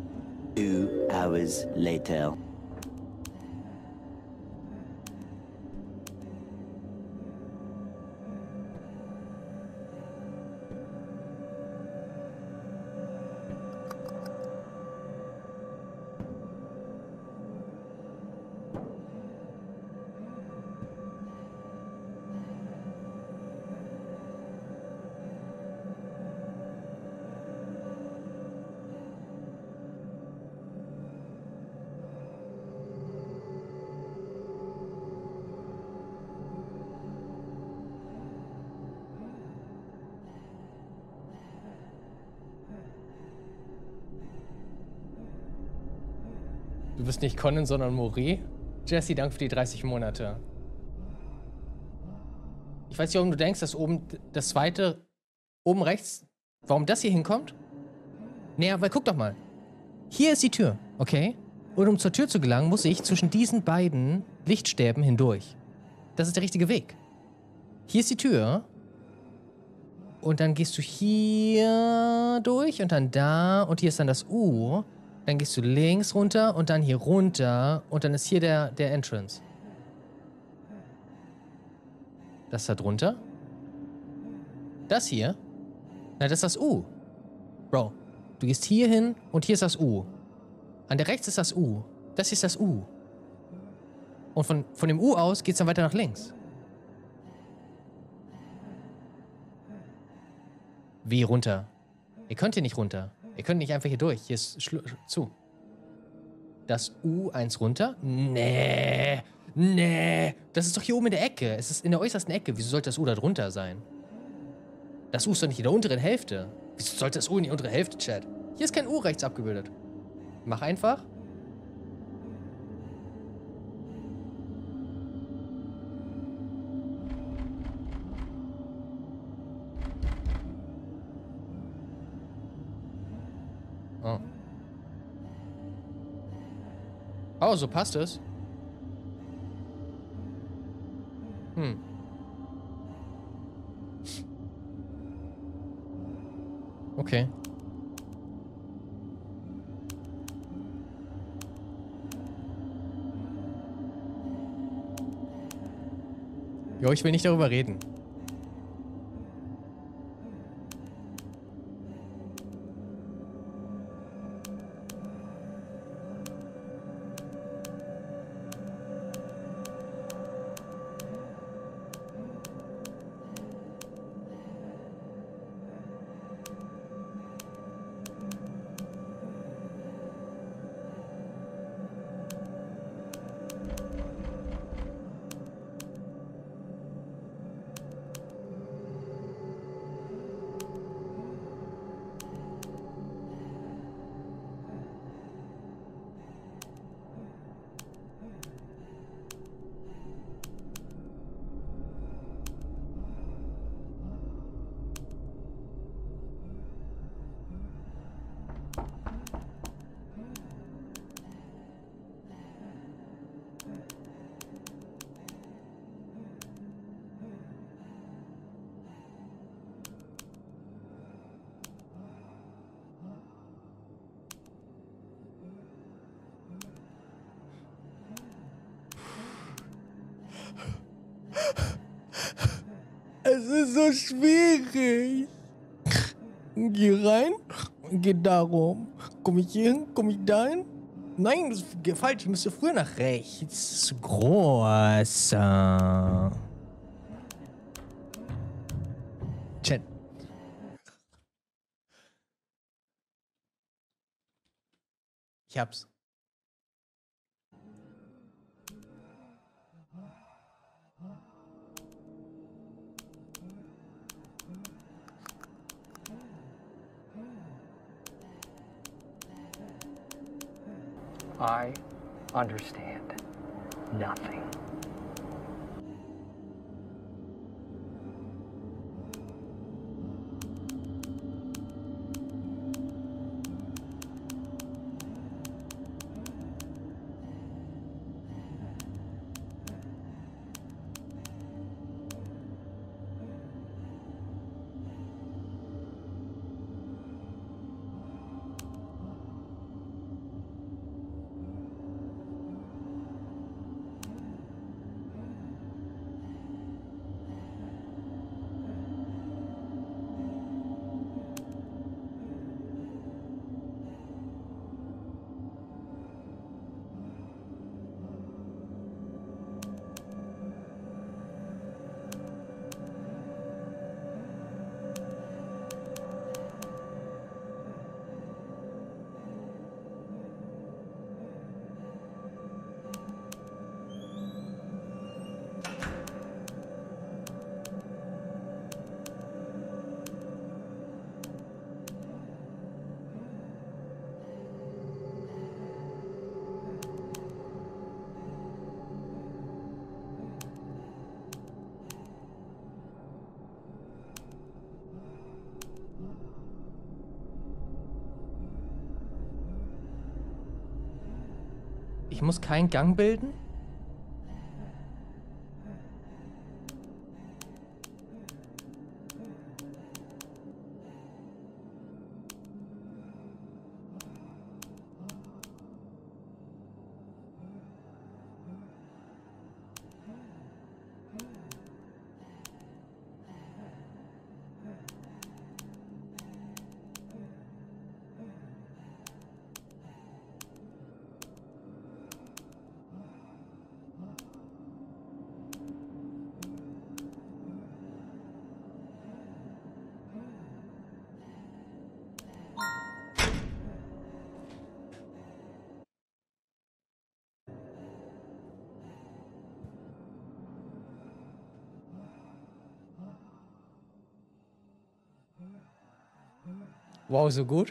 Two hours later.
bist nicht Conan, sondern Mori. Jesse, danke für die dreißig Monate. Ich weiß nicht, warum du denkst, dass oben das zweite, oben rechts, warum das hier hinkommt? Naja, weil guck doch mal. Hier ist die Tür, okay? Und um zur Tür zu gelangen, muss ich zwischen diesen beiden Lichtstäben hindurch. Das ist der richtige Weg. Hier ist die Tür. Und dann gehst du hier durch und dann da. Und hier ist dann das U. Dann gehst du links runter und dann hier runter. Und dann ist hier der, der Entrance. Das da drunter. Das hier. Na, das ist das U. Bro, du gehst hier hin und hier ist das U. An der rechts ist das U. Das hier ist das U. Und von, von dem U aus geht's dann weiter nach links. Wie runter? Ihr könnt hier nicht runter. Ihr könnt nicht einfach hier durch. Hier ist Schlu zu. Das U eins runter? Nee. Nee. Das ist doch hier oben in der Ecke. Es ist in der äußersten Ecke. Wieso sollte das U da drunter sein? Das U ist doch nicht in der unteren Hälfte. Wieso sollte das U in die untere Hälfte, Chat? Hier ist kein U rechts abgebildet. Mach einfach. Oh. Oh, so passt es. Hm. Okay. Jo, ich will nicht darüber reden. Es ist so schwierig. Geh rein, geh darum. Komm ich hier hin, komm ich da hin? Nein, das ist falsch. Ich müsste früher nach rechts. Groß. Chat. Ich hab's.
I understand nothing.
Ich muss keinen Gang bilden? Wow, so gut.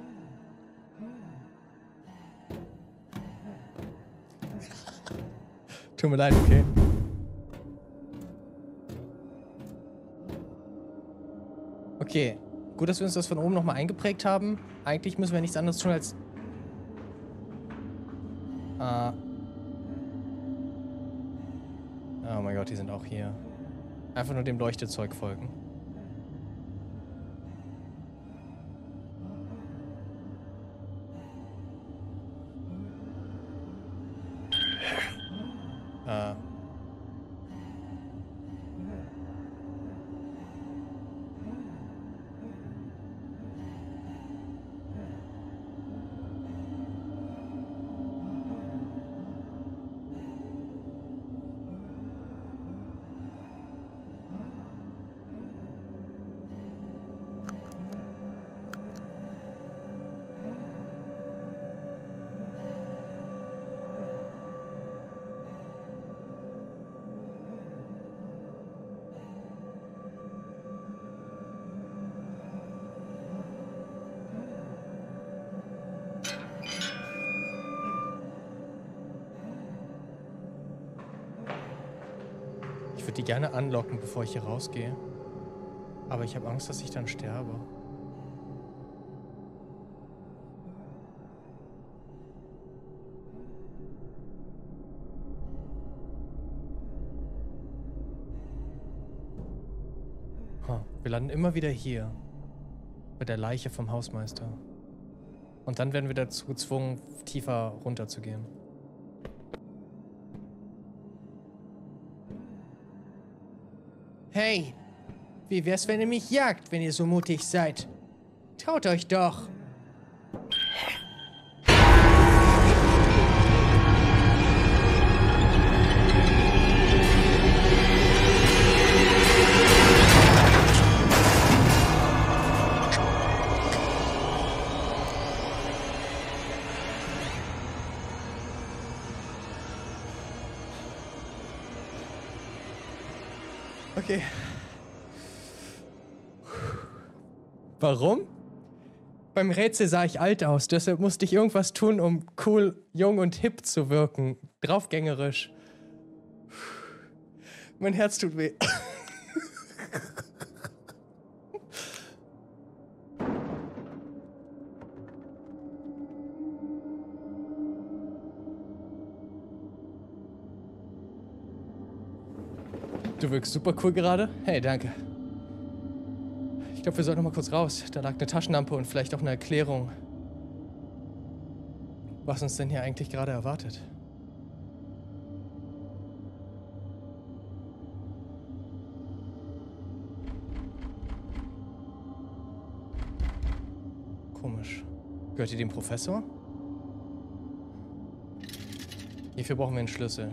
Tut mir leid, okay. Okay, gut, dass wir uns das von oben nochmal eingeprägt haben. Eigentlich müssen wir nichts anderes tun als... Äh oh mein Gott, die sind auch hier. Einfach nur dem Leuchtezeug folgen. Äh. Ich würde die gerne anlocken, bevor ich hier rausgehe. Aber ich habe Angst, dass ich dann sterbe. Huh. Wir landen immer wieder hier. Bei der Leiche vom Hausmeister. Und dann werden wir dazu gezwungen, tiefer runterzugehen. Hey, wie wär's, wenn ihr mich jagt, wenn ihr so mutig seid? Traut euch doch! Okay. Warum? Beim Rätsel sah ich alt aus, deshalb musste ich irgendwas tun, um cool, jung und hip zu wirken. Draufgängerisch. Mein Herz tut weh. Du wirkst super cool gerade. Hey, danke. Ich glaube, wir sollten noch mal kurz raus. Da lag eine Taschenlampe und vielleicht auch eine Erklärung, was uns denn hier eigentlich gerade erwartet. Komisch. Gehört ihr dem Professor? Hierfür brauchen wir einen Schlüssel.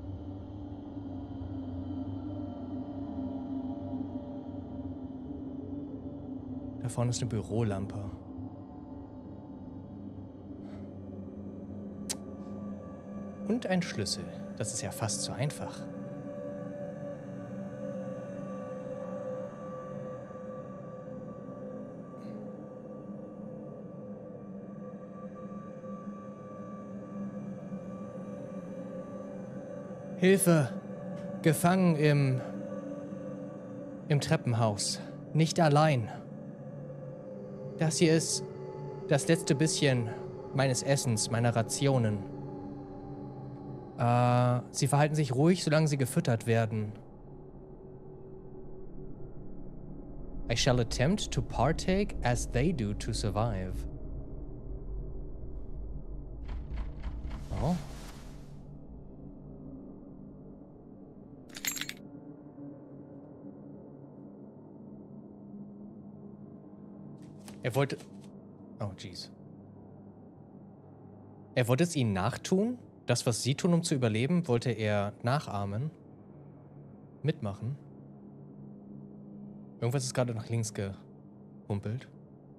Da vorne ist eine Bürolampe. Und ein Schlüssel. Das ist ja fast zu einfach. Hilfe! Gefangen im... im Treppenhaus. Nicht allein. Das hier ist das letzte bisschen meines Essens, meiner Rationen. Äh, sie verhalten sich ruhig, solange sie gefüttert werden. I shall attempt to partake as they do to survive. Oh. Er wollte... Oh, jeez. Er wollte es ihnen nachtun? Das, was sie tun, um zu überleben, wollte er nachahmen? Mitmachen? Irgendwas ist gerade nach links gehumpelt.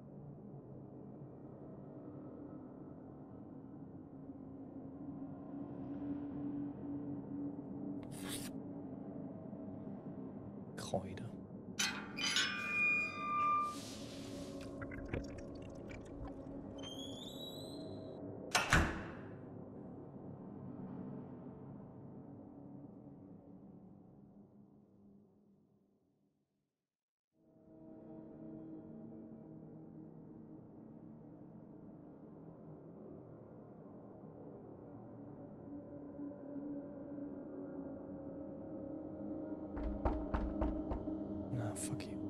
Kräuter. Na, fuck you.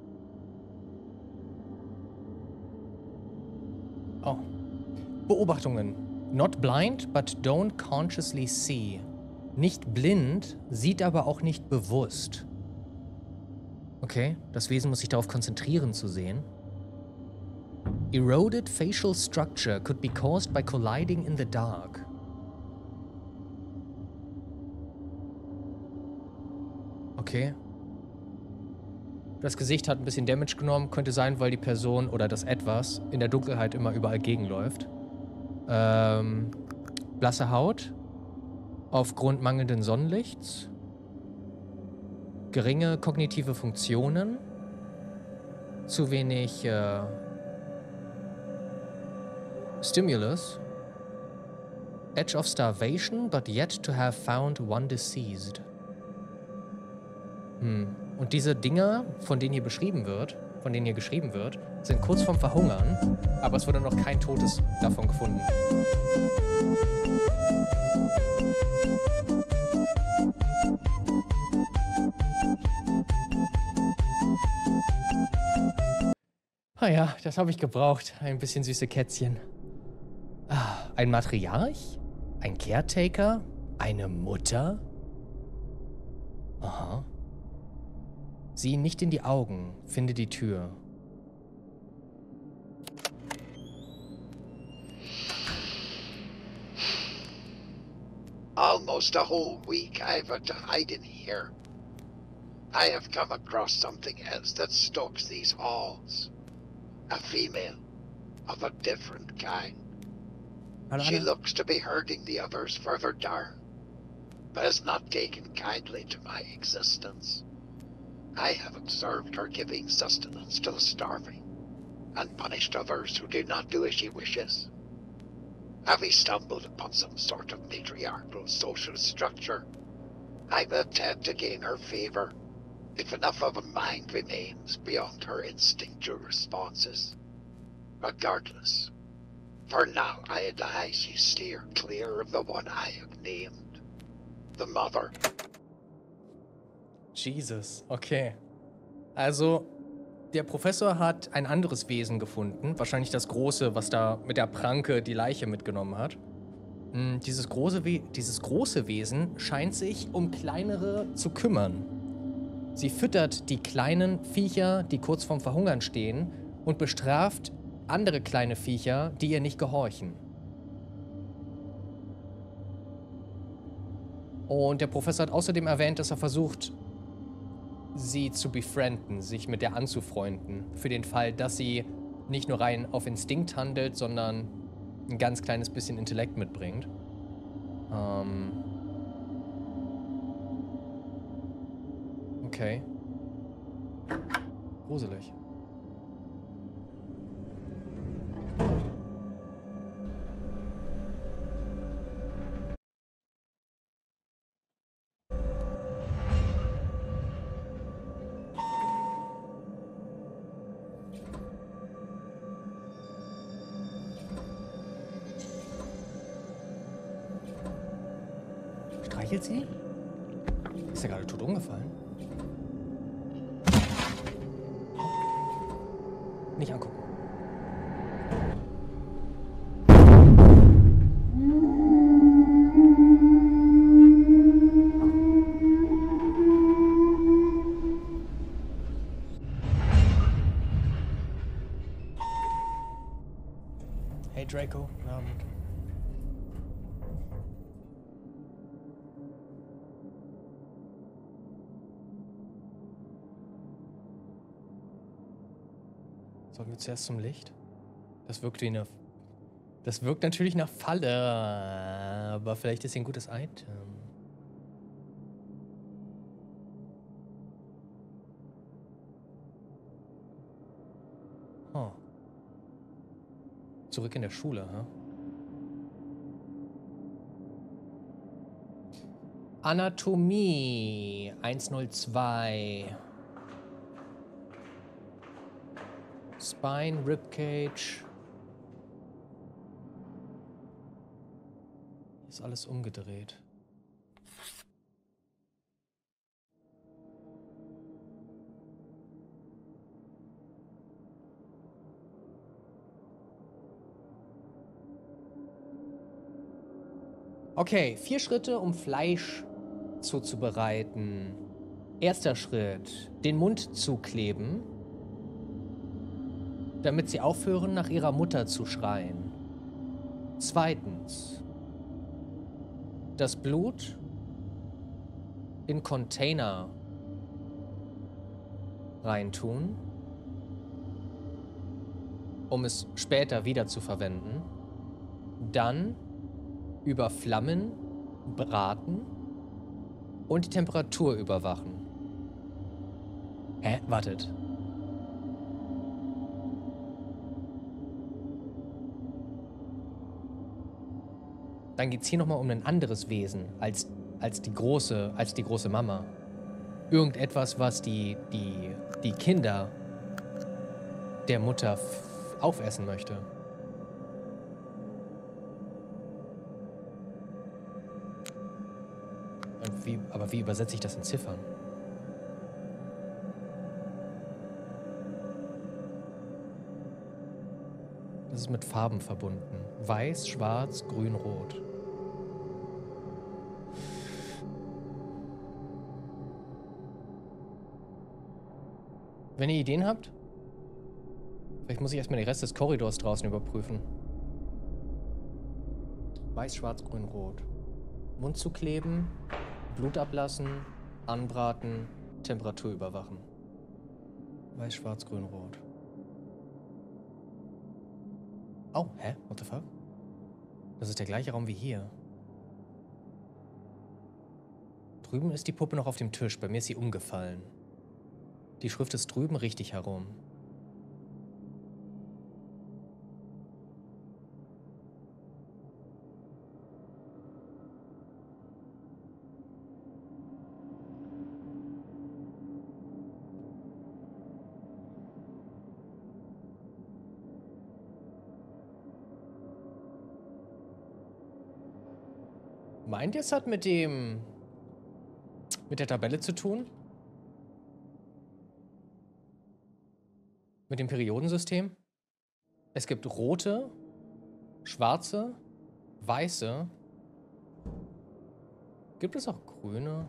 Oh. Beobachtungen. Not blind, but don't consciously see. Nicht blind, sieht aber auch nicht bewusst. Okay, das Wesen muss sich darauf konzentrieren zu sehen. Eroded facial structure could be caused by colliding in the dark. Okay. Das Gesicht hat ein bisschen Damage genommen. Könnte sein, weil die Person oder das Etwas in der Dunkelheit immer überall gegenläuft. Ähm, blasse Haut. Aufgrund mangelnden Sonnenlichts. Geringe kognitive Funktionen. Zu wenig äh, Stimulus. Edge of starvation, but yet to have found one deceased. Hm. Und diese Dinger, von denen hier beschrieben wird, von denen hier geschrieben wird, sind kurz vorm Verhungern, aber es wurde noch kein Totes davon gefunden. Ah ja, das habe ich gebraucht. Ein bisschen süße Kätzchen. Ah, ein Matriarch? Ein Caretaker? Eine Mutter? Aha. Sieh ihn nicht in die Augen. Finde die Tür.
Almost a whole week I've had to hide in here. I have come across something else that stalks these halls. A female of a different kind. She looks to be hurting the others further down, but has not taken kindly to my existence. I have observed her giving sustenance to the starving, and punished others who do not do as she wishes. Having stumbled upon some sort of matriarchal social structure, I will attempt to gain her favor, if enough of a mind remains beyond her instinctual responses. Regardless, for now I advise you steer clear of the one I have named, the Mother.
Jesus, okay. Also, der Professor hat ein anderes Wesen gefunden. Wahrscheinlich das große, was da mit der Pranke die Leiche mitgenommen hat. Hm, dieses große, We dieses große Wesen scheint sich um kleinere zu kümmern. Sie füttert die kleinen Viecher, die kurz vorm Verhungern stehen, und bestraft andere kleine Viecher, die ihr nicht gehorchen. Und der Professor hat außerdem erwähnt, dass er versucht, sie zu befrienden, sich mit der anzufreunden. Für den Fall, dass sie nicht nur rein auf Instinkt handelt, sondern ein ganz kleines bisschen Intellekt mitbringt. Ähm... Okay. Gruselig. Streichelt sie? Ist er gerade tot umgefallen? Nicht angucken. Hey Draco. Um. Sollen wir zuerst zum Licht? Das wirkt wie eine... Das wirkt natürlich nach Falle, aber vielleicht ist sie ein gutes Item. Oh. Zurück in der Schule, ha? Anatomie hundertzwei. Spine, Ribcage. Hier ist alles umgedreht. Okay, vier Schritte, um Fleisch zuzubereiten. Erster Schritt, den Mund zukleben, damit sie aufhören, nach ihrer Mutter zu schreien. Zweitens, das Blut in Container reintun, um es später wieder zu verwenden. Dann über Flammen braten und die Temperatur überwachen. Hä? Wartet. Dann geht es hier nochmal um ein anderes Wesen als, als, die große, als die große Mama. Irgendetwas, was die, die, die Kinder der Mutter aufessen möchte. Und wie, aber wie übersetze ich das in Ziffern? Das ist mit Farben verbunden. Weiß, schwarz, grün, rot. Wenn ihr Ideen habt, vielleicht muss ich erstmal den Rest des Korridors draußen überprüfen. Weiß, schwarz, grün, rot. Mund zukleben, Blut ablassen, anbraten, Temperatur überwachen. Weiß, schwarz, grün, rot. Oh, hä? What the fuck? Das ist der gleiche Raum wie hier. Drüben ist die Puppe noch auf dem Tisch. Bei mir ist sie umgefallen. Die Schrift ist drüben richtig herum. Meint ihr, es hat mit dem... mit der Tabelle zu tun? Mit dem Periodensystem? Es gibt rote, schwarze, weiße. Gibt es auch grüne?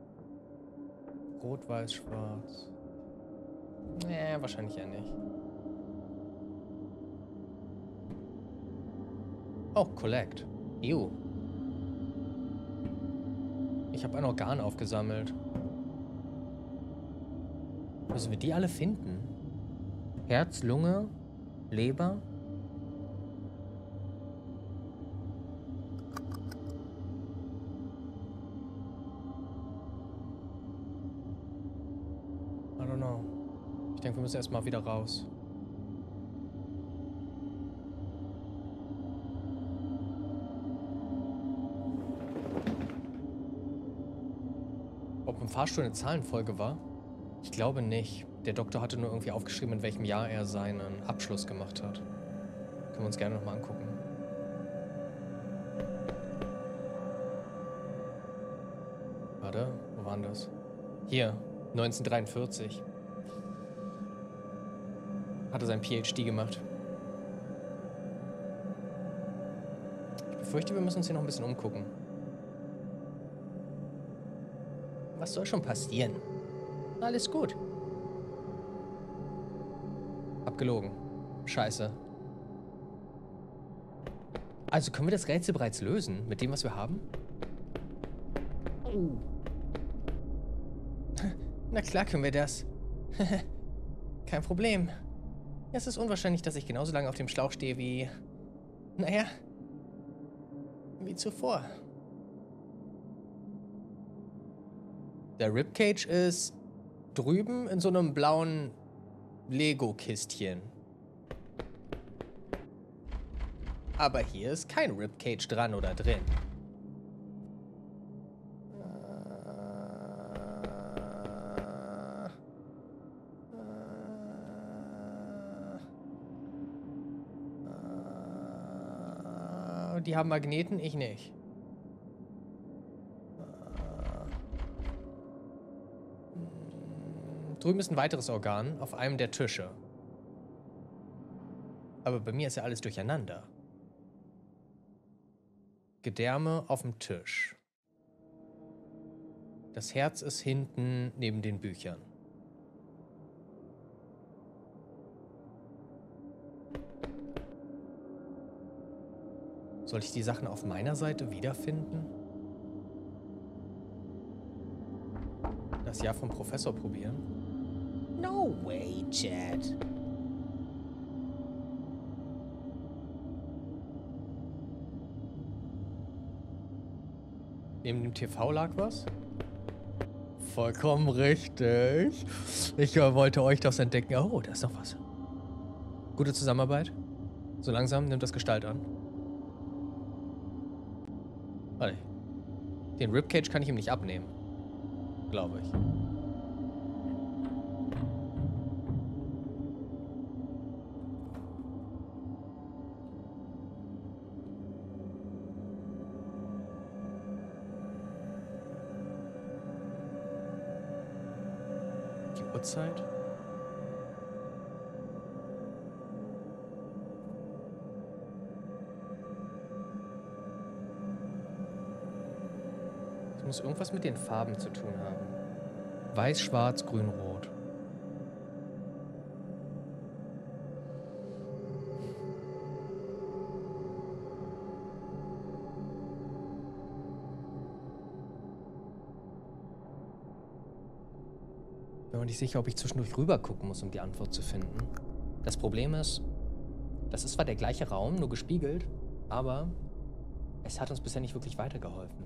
Rot, weiß, schwarz. Nee, wahrscheinlich eher nicht. Oh, Collect. Ew. Ich habe ein Organ aufgesammelt. Müssen wir die alle finden? Herz, Lunge, Leber. I don't know. Ich denke, wir müssen erstmal wieder raus. Ob im Fahrstuhl eine Zahlenfolge war? Ich glaube nicht. Der Doktor hatte nur irgendwie aufgeschrieben, in welchem Jahr er seinen Abschluss gemacht hat. Können wir uns gerne nochmal angucken. Warte, wo waren das? Hier, neunzehnhundertdreiundvierzig. Hat er sein P H D gemacht. Ich befürchte, wir müssen uns hier noch ein bisschen umgucken. Was soll schon passieren? Alles gut. Hab gelogen. Scheiße. Also können wir das Rätsel bereits lösen mit dem, was wir haben? Na klar können wir das. Kein Problem. Es ist unwahrscheinlich, dass ich genauso lange auf dem Schlauch stehe wie... Naja... wie zuvor. Der Ribcage ist drüben in so einem blauen Lego-Kistchen. Aber hier ist kein Ribcage dran oder drin. Die haben Magneten, ich nicht. Drüben ist ein weiteres Organ auf einem der Tische. Aber bei mir ist ja alles durcheinander. Gedärme auf dem Tisch. Das Herz ist hinten neben den Büchern. Soll ich die Sachen auf meiner Seite wiederfinden? Das Jahr vom Professor probieren? No way, Chad. Neben dem T V lag was? Vollkommen richtig. Ich äh, wollte euch das entdecken. Oh, da ist noch was. Gute Zusammenarbeit. So langsam nimmt das Gestalt an. Warte. Den Ribcage kann ich ihm nicht abnehmen. Glaube ich. Die Uhrzeit? Muss irgendwas mit den Farben zu tun haben. Weiß, schwarz, grün, rot. Bin mir nicht sicher, ob ich zwischendurch rüber gucken muss, um die Antwort zu finden. Das Problem ist, das ist zwar der gleiche Raum, nur gespiegelt, aber es hat uns bisher nicht wirklich weitergeholfen.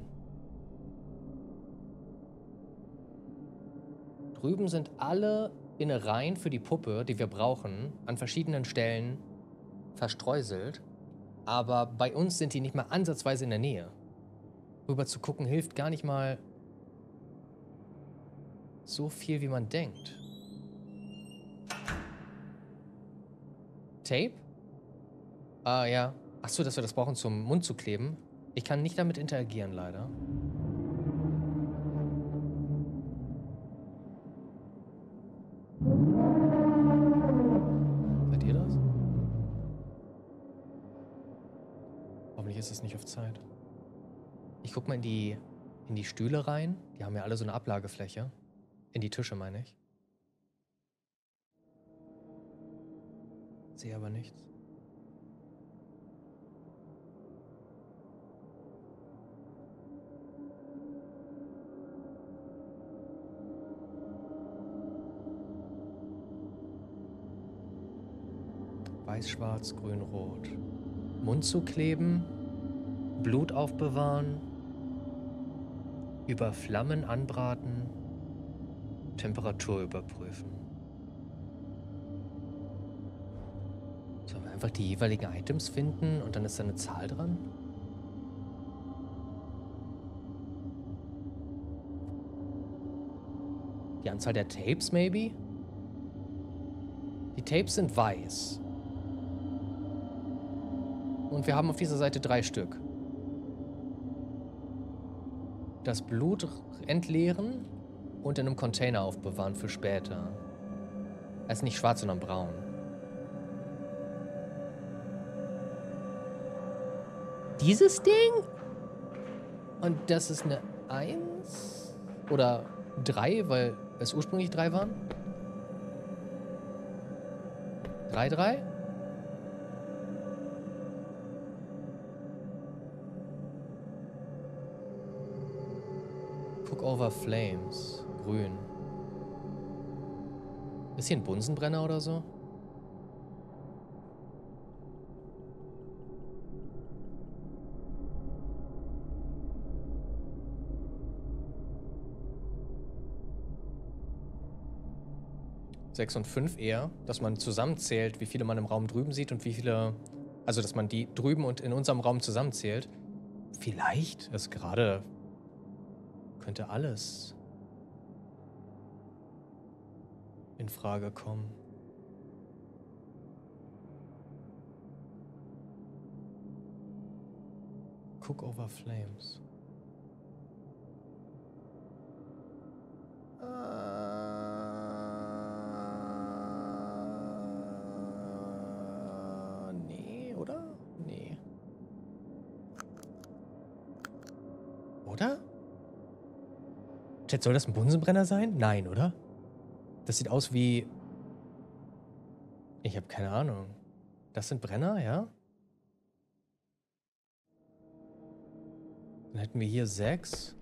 Drüben sind alle Innereien für die Puppe, die wir brauchen, an verschiedenen Stellen verstreuselt. Aber bei uns sind die nicht mal ansatzweise in der Nähe. Rüber zu gucken hilft gar nicht mal so viel, wie man denkt. Tape? Ah, ja. Achso, dass wir das brauchen, zum Mund zu kleben. Ich kann nicht damit interagieren, leider. Seid ihr das? Hoffentlich ist es nicht auf Zeit. Ich guck mal in die, in die Stühle rein. Die haben ja alle so eine Ablagefläche. In die Tische, meine ich. Sehe aber nichts. Weiß, schwarz, grün, rot. Mund zu kleben, Blut aufbewahren, über Flammen anbraten, Temperatur überprüfen. Sollen wir einfach die jeweiligen Items finden und dann ist da eine Zahl dran? Die Anzahl der Tapes, maybe? Die Tapes sind weiß. Und wir haben auf dieser Seite drei Stück. das Blut entleeren und in einem Container aufbewahren für später. Also nicht schwarz, sondern braun. Dieses Ding? Und das ist eine eins? Oder drei, weil es ursprünglich drei waren? drei, drei? Cook over Flames. Grün. Ist hier ein Bunsenbrenner oder so? Sechs und fünf eher, dass man zusammenzählt, wie viele man im Raum drüben sieht und wie viele... Also, dass man die drüben und in unserem Raum zusammenzählt. Vielleicht. Also gerade... Könnte alles... in Frage kommen. Cook over Flames. Äh, nee, oder? Nee. Oder? Chat, soll das ein Bunsenbrenner sein? Nein, oder? Das sieht aus wie... Ich habe keine Ahnung. Das sind Brenner, ja? Dann hätten wir hier sechs.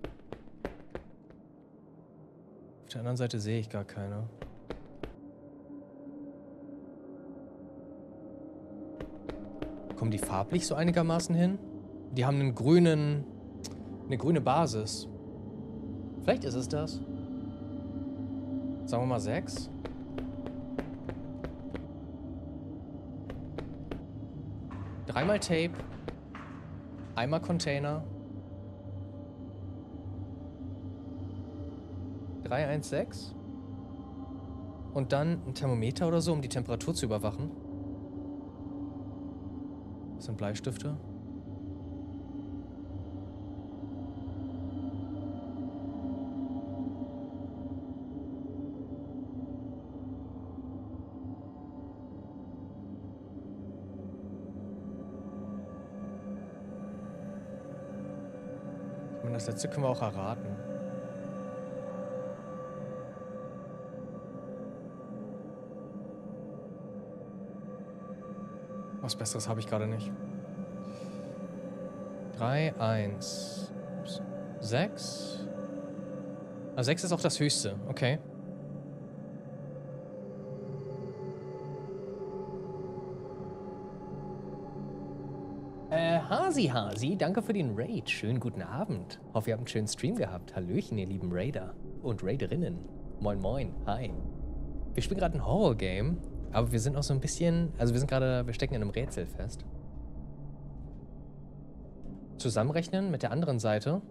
Auf der anderen Seite sehe ich gar keine. Kommen die farblich so einigermaßen hin? Die haben einen grünen... eine grüne Basis. Vielleicht ist es das. Sagen wir mal sechs. Dreimal Tape. Einmal Container. drei eins sechs. Und dann ein Thermometer oder so, um die Temperatur zu überwachen. Das sind Bleistifte. Das letzte können wir auch erraten. Was Besseres habe ich gerade nicht. drei, eins, sechs. Ah, sechs ist auch das höchste. Okay. Äh, Hasi Hasi, danke für den Raid. Schönen guten Abend. Hoffe, ihr habt einen schönen Stream gehabt. Hallöchen, ihr lieben Raider und Raiderinnen. Moin Moin, hi. Wir spielen gerade ein Horror-Game, aber wir sind auch so ein bisschen, also wir sind gerade, wir stecken in einem Rätsel fest. Zusammenrechnen mit der anderen Seite.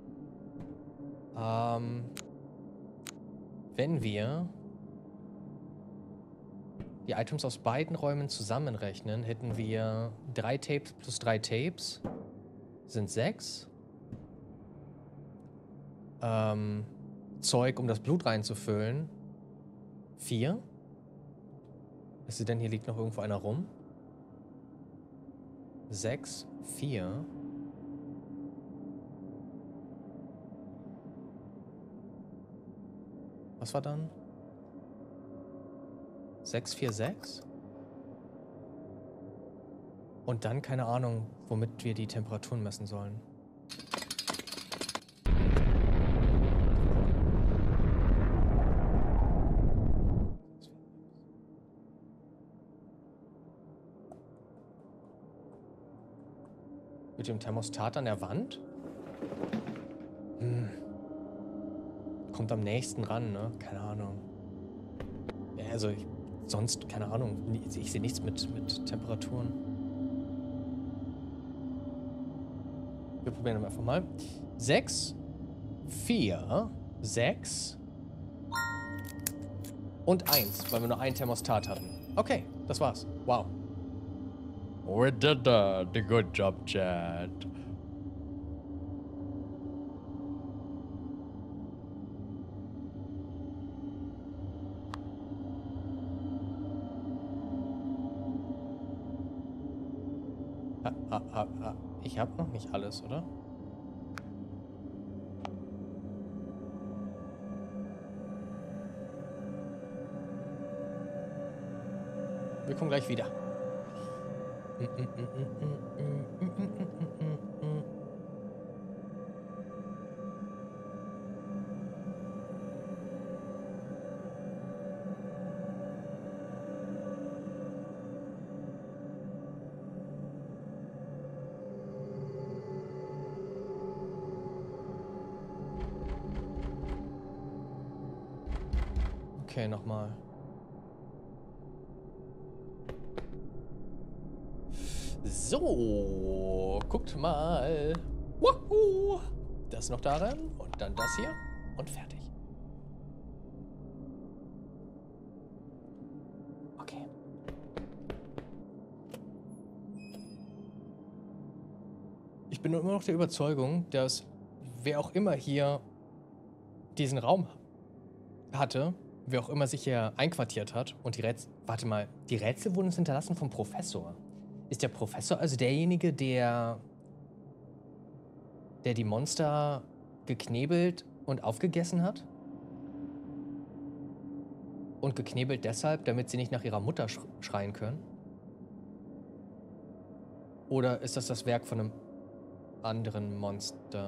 Ähm, wenn wir die Items aus beiden Räumen zusammenrechnen, hätten wir drei Tapes plus drei Tapes. Sind sechs. Ähm, Zeug, um das Blut reinzufüllen. Vier. Es sei denn, hier liegt noch irgendwo einer rum. Sechs, vier. Was war dann? sechs, vier, sechs. Und dann keine Ahnung, womit wir die Temperaturen messen sollen. Mit dem Thermostat an der Wand? Hm. Kommt am nächsten ran, ne? Keine Ahnung. Ja, also ich... Sonst, keine Ahnung, ich sehe nichts mit, mit Temperaturen. Wir probieren einfach mal. sechs, vier, sechs und eins, weil wir nur einen Thermostat hatten. Okay, das war's. Wow. We did that. Good job, Chat. Ha, ha, ha, ha. Ich habe noch nicht alles, oder? Wir kommen gleich wieder. Okay, nochmal. So, guckt mal. Wahoo! Das noch daran und dann das hier und fertig. Okay. Ich bin immer noch der Überzeugung, dass wer auch immer hier diesen Raum hatte, wer auch immer sich hier einquartiert hat und die Rätsel... Warte mal, die Rätsel wurden uns hinterlassen vom Professor. Ist der Professor also derjenige, der... der die Monster geknebelt und aufgegessen hat? Und geknebelt deshalb, damit sie nicht nach ihrer Mutter sch schreien können? Oder ist das das Werk von einem anderen Monster?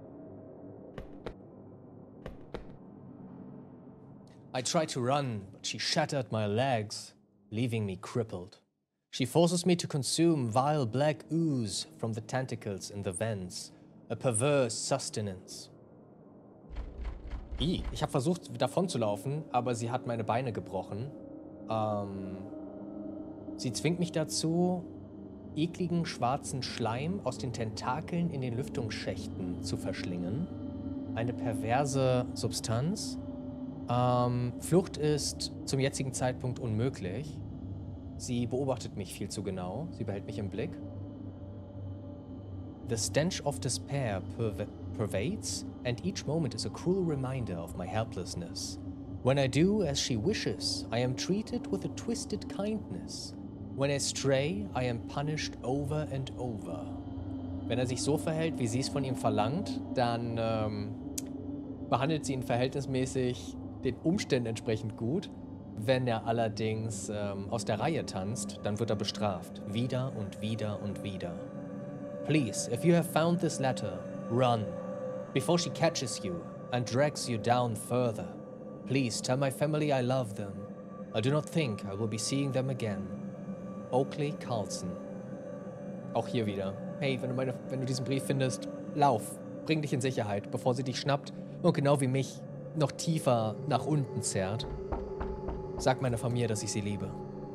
I tried to run, but she shattered my legs, leaving me crippled. She forces me to consume vile black ooze from the tentacles in the vents, a perverse sustenance. I, ich habe versucht, davon zu laufen, aber sie hat meine Beine gebrochen. Ähm, sie zwingt mich dazu, ekligen schwarzen Schleim aus den Tentakeln in den Lüftungsschächten zu verschlingen. Eine perverse Substanz. Ähm, Flucht ist zum jetzigen Zeitpunkt unmöglich. Sie beobachtet mich viel zu genau. Sie behält mich im Blick. The stench of despair perv pervades, and each moment is a cruel reminder of my helplessness. When I do as she wishes, I am treated with a twisted kindness. When I stray, I am punished over and over. Wenn er sich so verhält, wie sie es von ihm verlangt, dann ähm, behandelt sie ihn verhältnismäßig den Umständen entsprechend gut. Wenn er allerdings ähm, aus der Reihe tanzt, dann wird er bestraft. Wieder und wieder und wieder. Please, if you have found this letter, run. Before she catches you and drags you down further. Please tell my family I love them. I do not think I will be seeing them again. Oakley Carlson. Auch hier wieder. Hey, wenn du, meine, wenn du diesen Brief findest, lauf. Bring dich in Sicherheit, bevor sie dich schnappt und genau wie mich noch tiefer nach unten zerrt. Sag meiner Familie, dass ich sie liebe.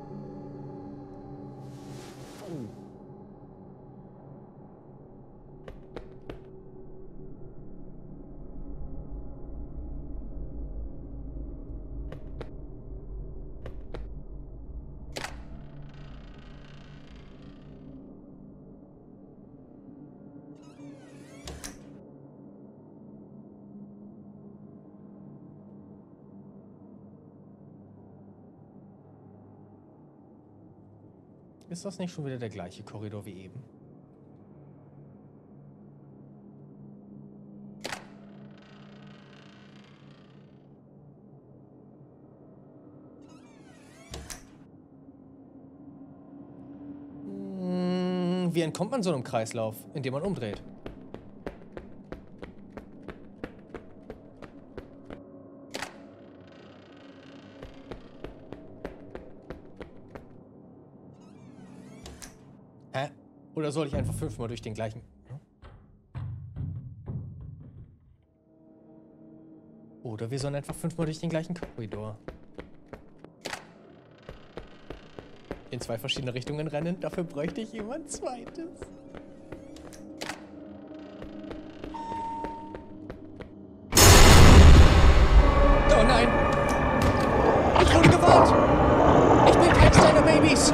Ist das nicht schon wieder der gleiche Korridor wie eben? Hm, wie entkommt man so einem Kreislauf, indem man umdreht? Oder soll ich einfach fünfmal durch den gleichen... Oder wir sollen einfach fünfmal durch den gleichen Korridor. In zwei verschiedene Richtungen rennen, dafür bräuchte ich jemand Zweites. Oh nein! Ich wurde gewarnt! Ich bin keins deiner Babys!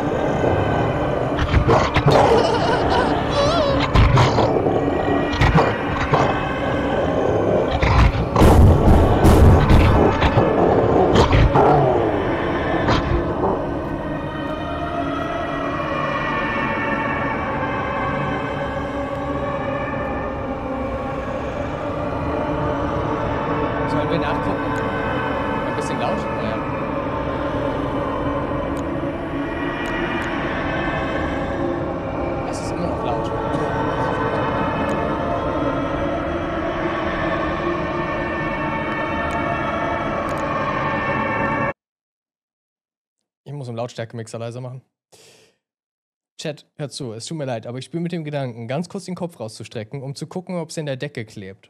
Sollen wir nachgucken? Ein bisschen laut? Ja. Es ist immer noch laut. Ich muss im Lautstärke-Mixer leiser machen. Chat, hört zu, es tut mir leid, aber ich spiele mit dem Gedanken, ganz kurz den Kopf rauszustrecken, um zu gucken, ob es in der Decke klebt.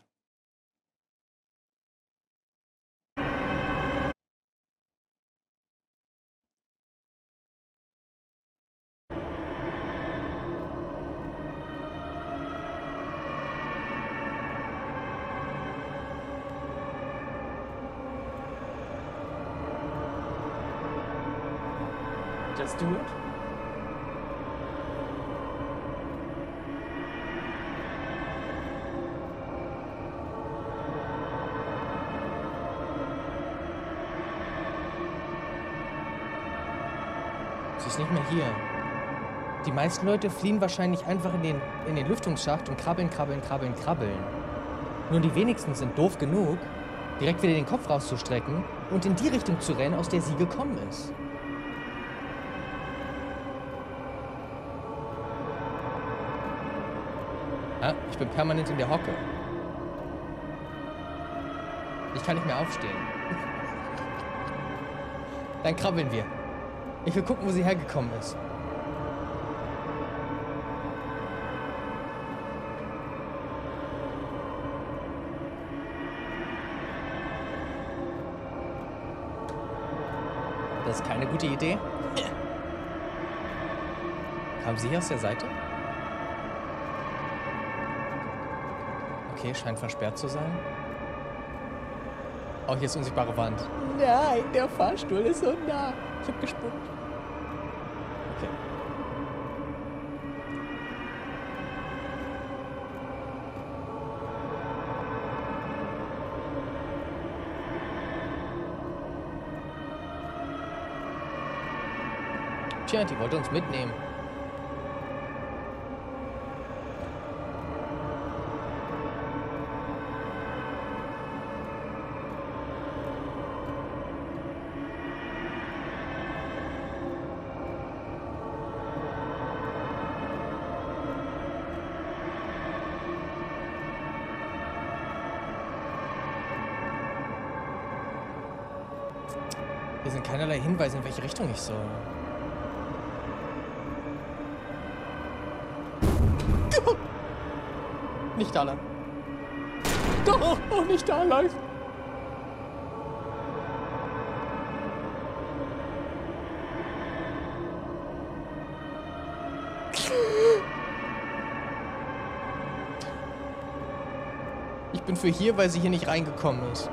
Just do it. Sie ist nicht mehr hier. Die meisten Leute fliehen wahrscheinlich einfach in den, in den Lüftungsschacht und krabbeln, krabbeln, krabbeln, krabbeln. Nur die wenigsten sind doof genug, direkt wieder den Kopf rauszustrecken und in die Richtung zu rennen, aus der sie gekommen ist. Ah, ich bin permanent in der Hocke. Ich kann nicht mehr aufstehen. Dann krabbeln wir. Ich will gucken, wo sie hergekommen ist. Das ist keine gute Idee. Kam sie hier aus der Seite? Okay, scheint versperrt zu sein. Oh, hier ist unsichtbare Wand. Nein, der Fahrstuhl ist so nah. Ich hab gespuckt. Okay. Tja, die wollte uns mitnehmen. Hier sind keinerlei Hinweise, in welche Richtung ich soll. Nicht da lang. Doch, oh, nicht da lang. Ich bin für hier, weil sie hier nicht reingekommen ist.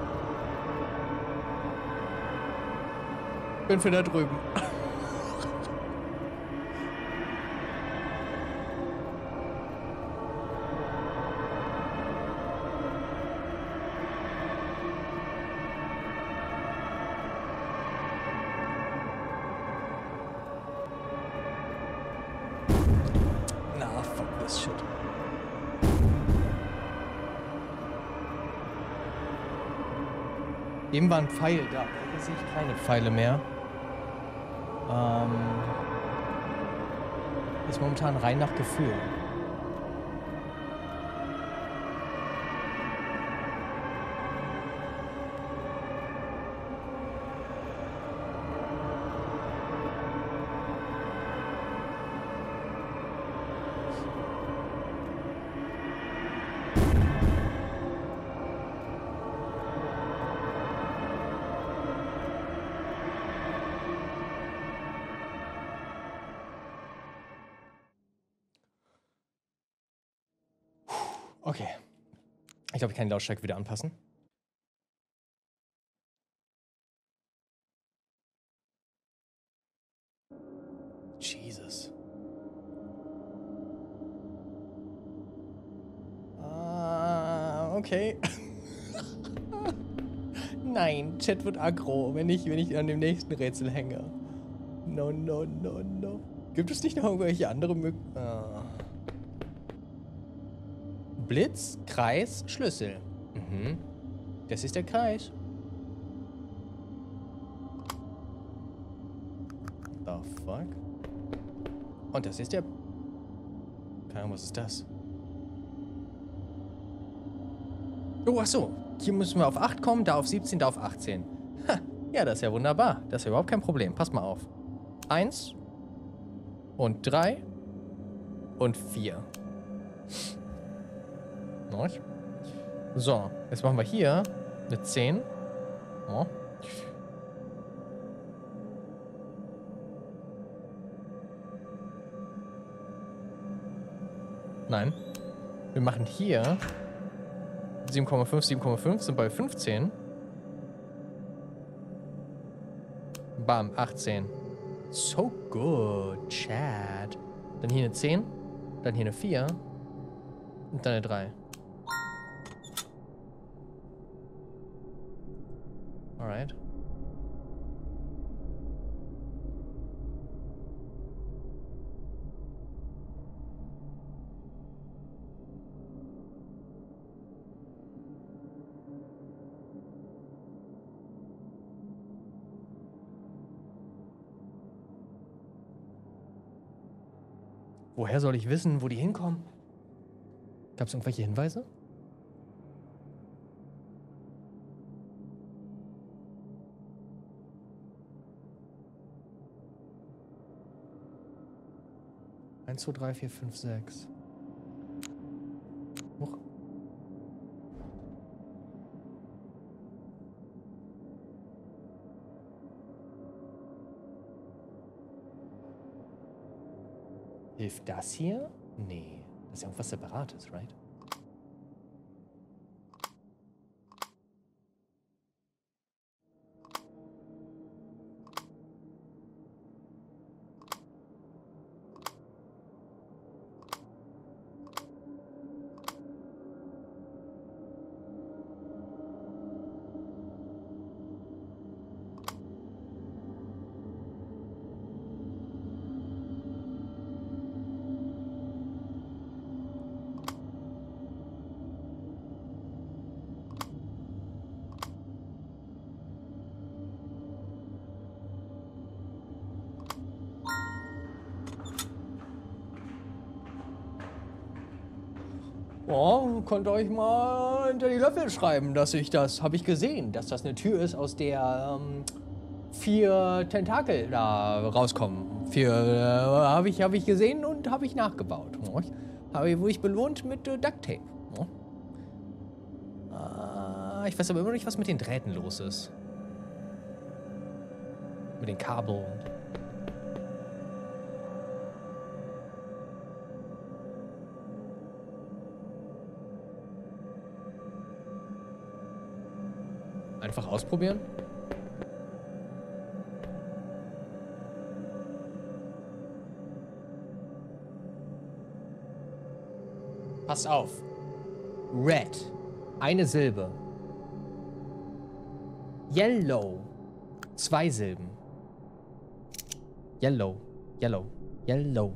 Ich bin für da drüben. Na, fuck this shit. Eben war ein Pfeil da. Hier sehe ich keine Pfeile mehr. Ähm, ist momentan rein nach Gefühl. Okay. Ich glaube, ich kann die Lautstärke wieder anpassen. Jesus. Ah, okay. Nein, Chat wird aggro, wenn ich, wenn ich an dem nächsten Rätsel hänge. No, no, no, no. Gibt es nicht noch irgendwelche andere Möglichkeiten? Ah. Blitz, Kreis, Schlüssel. Mhm. Das ist der Kreis. The fuck? Und das ist der... Keine Ahnung, was ist das? Oh, ach so. Hier müssen wir auf acht kommen, da auf siebzehn, da auf achtzehn. Ha, ja, das ist ja wunderbar. Das ist ja überhaupt kein Problem. Pass mal auf. Eins und drei und vier. So, jetzt machen wir hier eine zehn. Oh. Nein. Wir machen hier sieben Komma fünf, sieben Komma fünf, sind bei fünfzehn. Bam, achtzehn. So good, Chad. Dann hier eine zehn, dann hier eine vier und dann eine drei. Alright. Woher soll ich wissen, wo die hinkommen? Gab es irgendwelche Hinweise? eins, zwei, drei, vier, fünf, sechs. Huch. Hilft das hier? Nee. Das ist ja irgendwas Separates, right? Oh, könnt ihr euch mal hinter die Löffel schreiben, dass ich das, habe ich gesehen, dass das eine Tür ist, aus der ähm, vier Tentakel da rauskommen. Vier äh, habe ich, hab ich gesehen und habe ich nachgebaut. Oh, habe ich, wurde ich belohnt mit äh, Duct Tape. Oh. Ah, ich weiß aber immer noch nicht, was mit den Drähten los ist. Mit den Kabeln. Einfach ausprobieren. Passt auf. Red. Eine Silbe. Yellow. Zwei Silben. Yellow. Yellow. Yellow.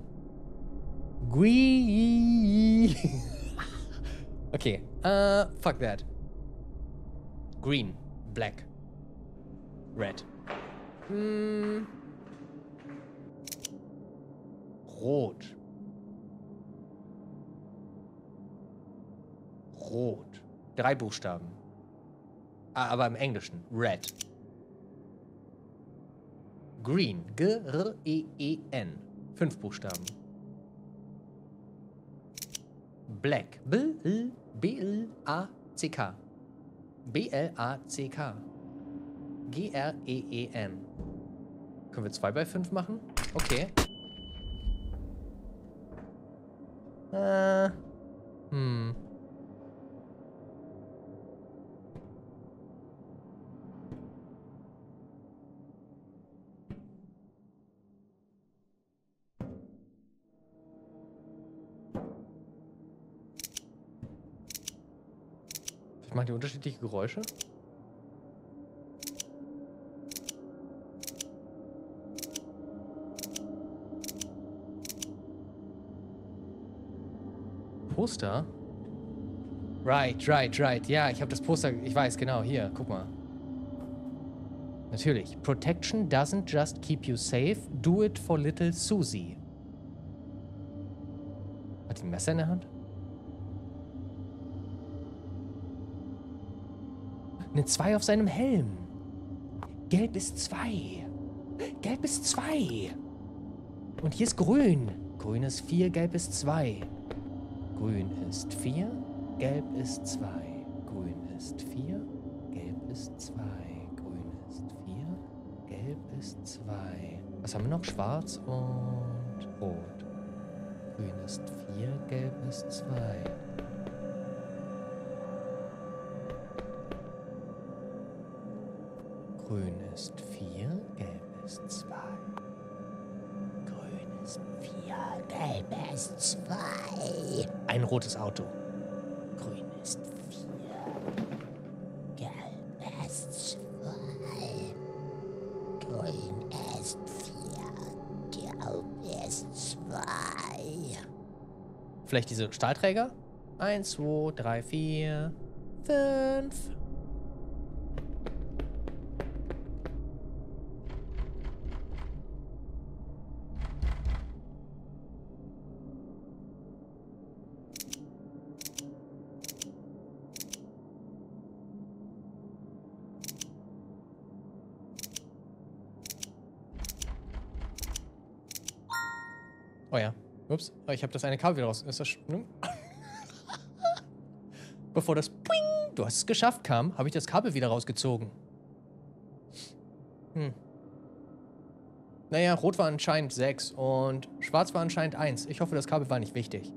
Green. Okay. Uh, fuck that. Green. Black. Red. Hm. Rot. Rot. Drei Buchstaben. Ah, aber im Englischen. Red. Green. G-R-E-E-N. Fünf Buchstaben. Black. B-L-A-C-K. B-L-A-C-K. G-R-E-E-N. Können wir zwei bei fünf machen? Okay. Äh. Hm. Ich mache die unterschiedliche Geräusche. Poster. Right, right, right. Ja, ich habe das Poster, ich weiß, genau, hier, guck mal. Natürlich. Protection doesn't just keep you safe, do it for little Susie. Hat die ein Messer in der Hand? Eine zwei auf seinem Helm. Gelb ist zwei. Gelb ist zwei. Und hier ist grün. Grün ist vier, gelb ist zwei. Grün ist vier, gelb ist zwei. Grün ist vier, gelb ist zwei. Grün ist vier, gelb ist zwei. Was haben wir noch? Schwarz und rot. Grün ist vier, gelb ist zwei. Grün ist vier, gelb ist zwei. Grün ist vier, gelb ist zwei. Ein rotes Auto. Grün ist vier, gelb ist zwei. Grün ist vier, gelb ist zwei. Vielleicht diese Stahlträger? Eins, zwei, drei, vier, fünf. Oh ja. Ups. Ich habe das eine Kabel wieder raus. Ist das schlimm? Bevor das Puing, du hast es geschafft kam, habe ich das Kabel wieder rausgezogen. Hm. Naja, rot war anscheinend sechs und schwarz war anscheinend eins. Ich hoffe, das Kabel war nicht wichtig.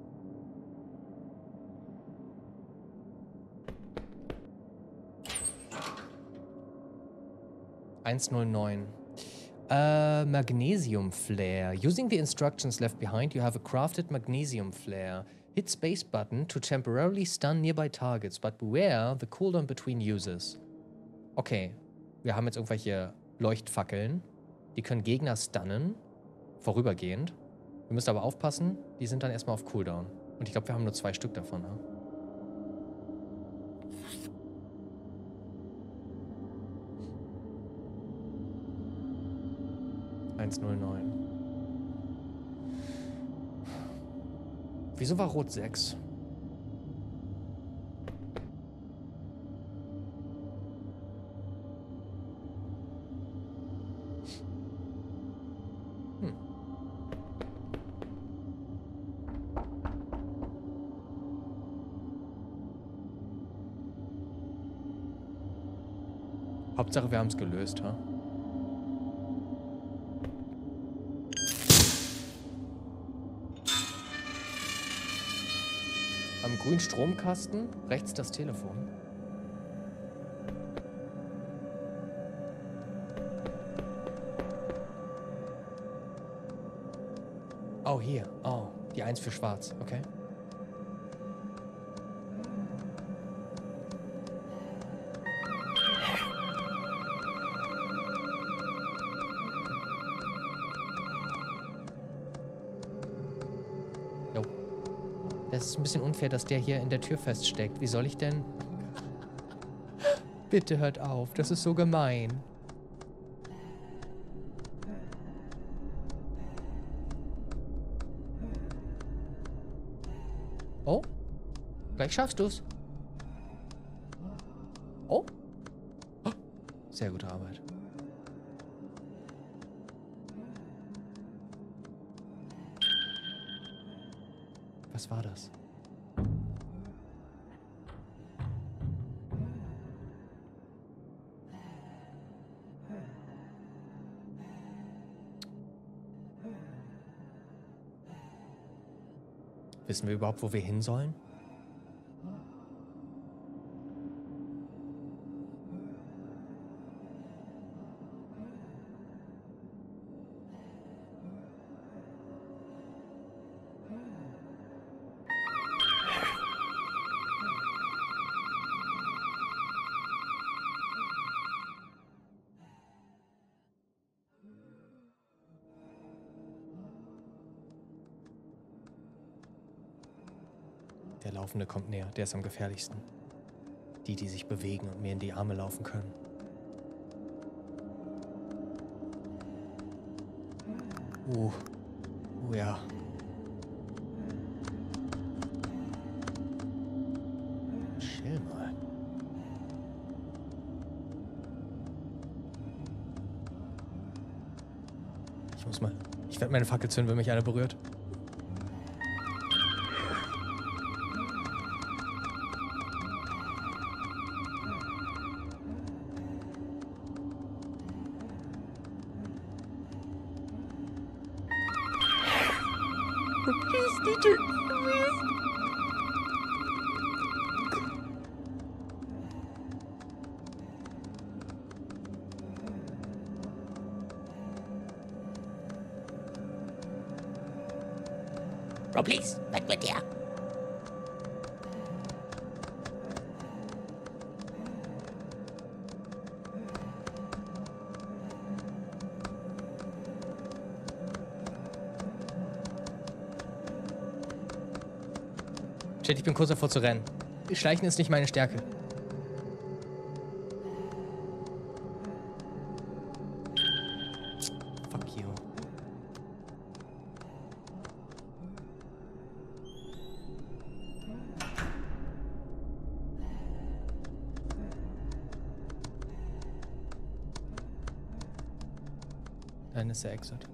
eins null neun. Uh, magnesium flare. Using the instructions left behind, you have a crafted magnesium flare. Hit space button to temporarily stun nearby targets, but beware the cooldown between uses. Okay, wir haben jetzt irgendwelche Leuchtfackeln. Die können Gegner stunnen, vorübergehend. Wir müssen aber aufpassen, die sind dann erstmal auf Cooldown. Und ich glaube, wir haben nur zwei Stück davon, ne? eins null neun. Wieso war Rot sechs? Hm. Hauptsache, wir haben es gelöst, ha? Am grünen Stromkasten, rechts das Telefon. Oh, hier. Oh, die eins für schwarz. Okay. Das ist ein bisschen unfair, dass der hier in der Tür feststeckt. Wie soll ich denn... Bitte hört auf, das ist so gemein. Oh, gleich schaffst du's. Oh. Oh. Sehr gute Arbeit. Was war das? Wissen wir überhaupt, wo wir hin sollen? Der Laufende kommt näher. Der ist am gefährlichsten. Die, die sich bewegen und mir in die Arme laufen können. Uh. Oh ja. Chill mal. Ich muss mal... Ich werde meine Fackel zünden, wenn mich einer berührt.
Bro, please, weg mit dir.
Shit, ich bin kurz davor zu rennen. Schleichen ist nicht meine Stärke. Fuck you. Dann ist der Exit.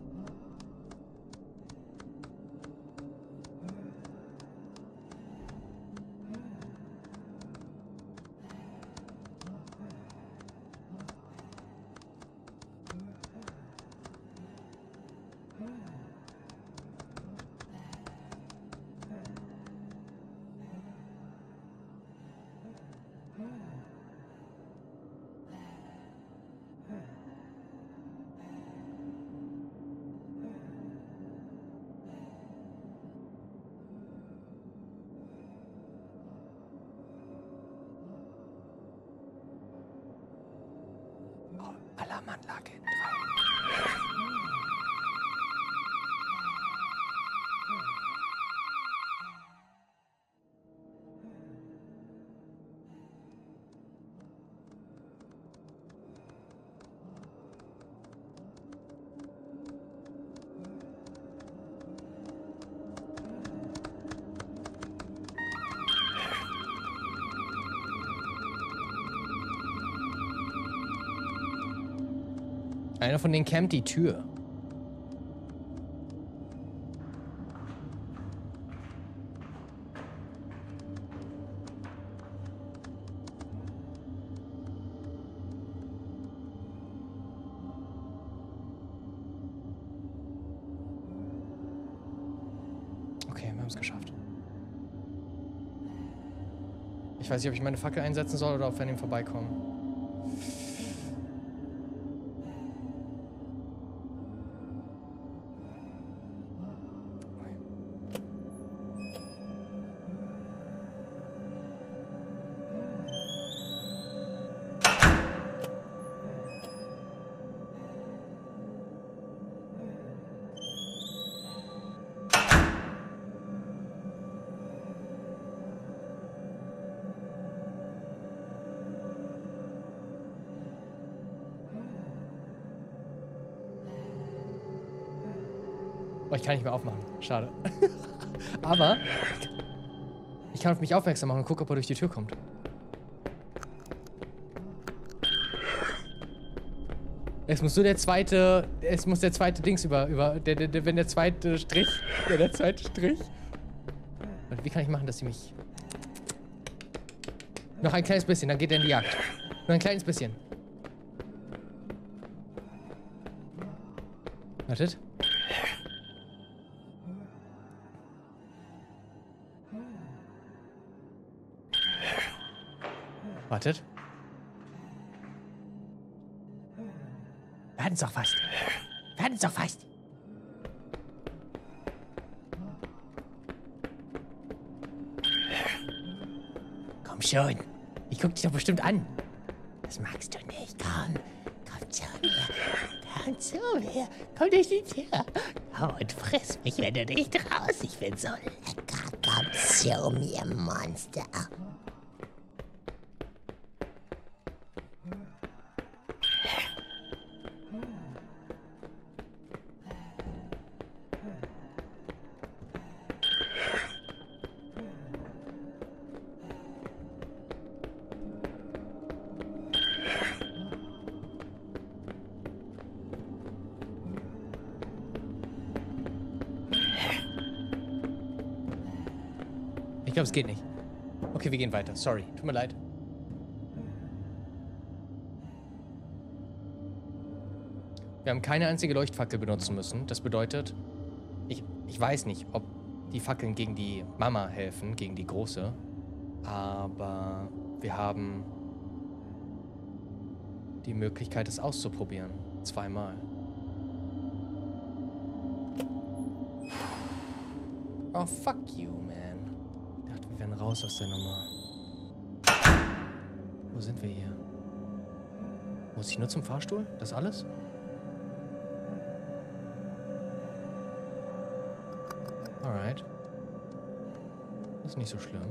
Alarmanlage in drei. Einer von denen campt die Tür. Okay, wir haben es geschafft. Ich weiß nicht, ob ich meine Fackel einsetzen soll oder ob wir an ihm vorbeikommen. Oh, ich kann nicht mehr aufmachen. Schade. Aber ich kann auf mich aufmerksam machen und gucken, ob er durch die Tür kommt. Es muss nur der zweite, es muss der zweite Dings über, über, der, der, der, wenn der zweite Strich, der, der zweite Strich. Und wie kann ich machen, dass sie mich... Noch ein kleines bisschen, dann geht er in die Jagd. Nur ein kleines bisschen. Wartet. Wartet. Wir hatten es doch fast. Wir hatten es doch fast. Komm schon. Ich guck dich doch bestimmt an. Das magst du nicht. Komm. Komm zu mir. Komm zu mir. Komm durch die Tür. Komm und friss mich, wenn du dich traust. Ich bin so lecker. Komm
Show me a monster.
Ich glaube, es geht nicht. Okay, wir gehen weiter. Sorry. Tut mir leid. Wir haben keine einzige Leuchtfackel benutzen müssen. Das bedeutet, ich, ich weiß nicht, ob die Fackeln gegen die Mama helfen, gegen die große. Aber wir haben die Möglichkeit, es auszuprobieren. Zweimal. Oh, fuck you, man. Ich dachte, wir wären raus aus der Nummer. Wo sind wir hier? Muss ich nur zum Fahrstuhl? Das alles? Alright. Das ist nicht so schlimm.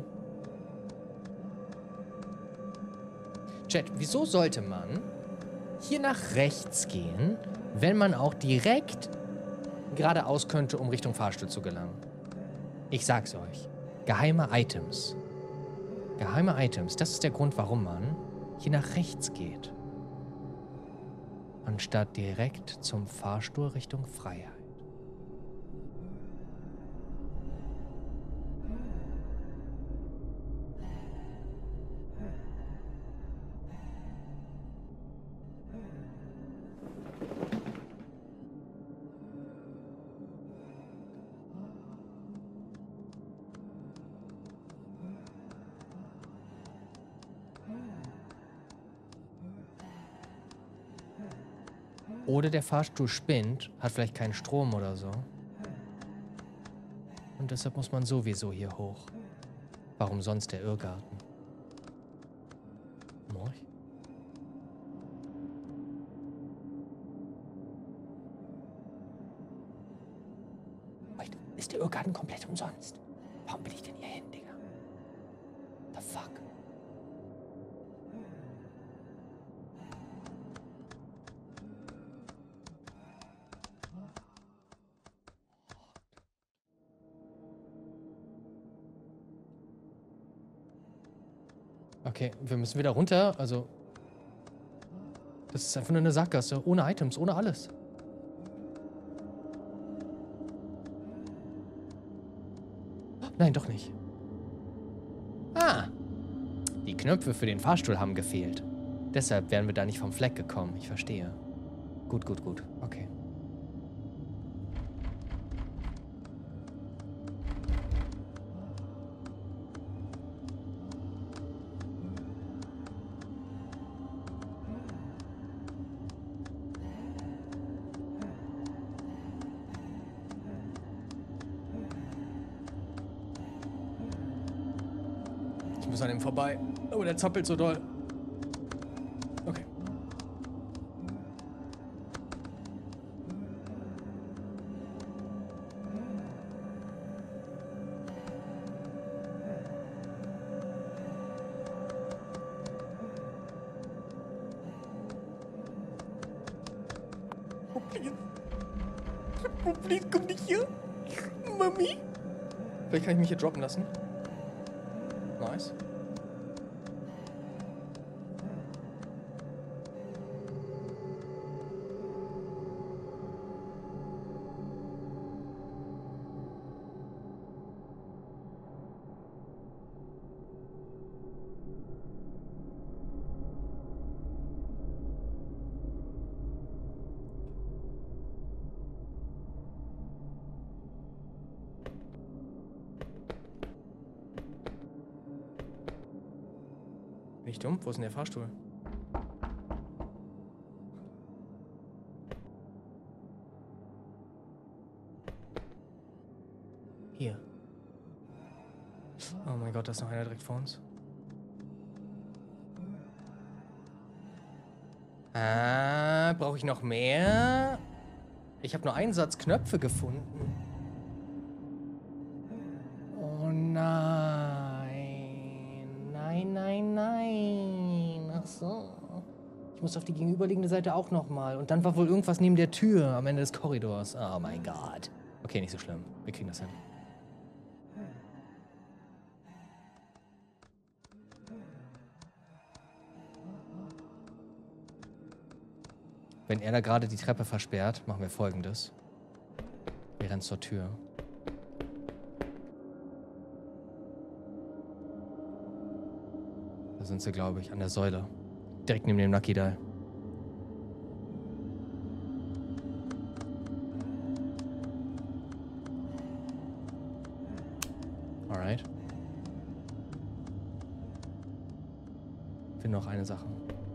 Chat, wieso sollte man hier nach rechts gehen, wenn man auch direkt geradeaus könnte, um Richtung Fahrstuhl zu gelangen? Ich sag's euch. Geheime Items. Geheime Items. Das ist der Grund, warum man hier nach rechts geht. Anstatt direkt zum Fahrstuhl Richtung Freiheit. Oder der Fahrstuhl spinnt, hat vielleicht keinen Strom oder so. Und deshalb muss man sowieso hier hoch. Warum sonst der Irrgarten? Morch? Wait, ist der Irrgarten komplett umsonst? Warum bin ich denn hier hin, Digga? The fuck? Okay, wir müssen wieder runter, also... Das ist einfach nur eine Sackgasse, ohne Items, ohne alles. Nein, doch nicht. Ah! Die Knöpfe für den Fahrstuhl haben gefehlt. Deshalb wären wir da nicht vom Fleck gekommen, ich verstehe. Gut, gut, gut, okay. Ich muss an ihm vorbei. Oh, der zappelt so doll. Okay. Oh, please. Oh, please, komm nicht hier. Mami. Vielleicht kann ich mich hier droppen lassen. Nice. Bin ich dumm? Wo ist denn der Fahrstuhl? Hier. Oh mein Gott, da ist noch einer direkt vor uns. Ah, brauche ich noch mehr? Ich habe nur einen Satz Knöpfe gefunden. Oh nein. Ich muss auf die gegenüberliegende Seite auch nochmal. Und dann war wohl irgendwas neben der Tür am Ende des Korridors. Oh mein Gott. Okay, nicht so schlimm. Wir kriegen das hin. Wenn er da gerade die Treppe versperrt, machen wir Folgendes. Wir rennen zur Tür. Da sind sie, glaube ich, an der Säule. Direkt neben dem Lucky Dial. Alright. Ich finde noch eine Sache.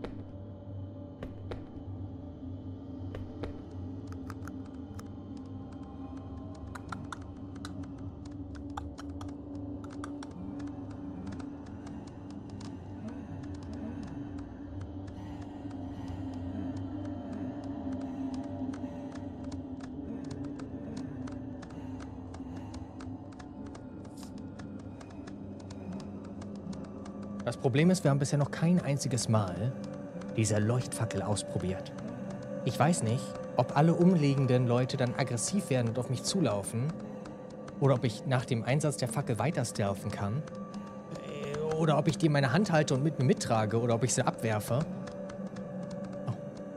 Das Problem ist, wir haben bisher noch kein einziges Mal diese Leuchtfackel ausprobiert. Ich weiß nicht, ob alle umliegenden Leute dann aggressiv werden und auf mich zulaufen. Oder ob ich nach dem Einsatz der Fackel weiter stealthen kann. Oder ob ich die in meine Hand halte und mit mir mittrage. Oder ob ich sie abwerfe. Oh.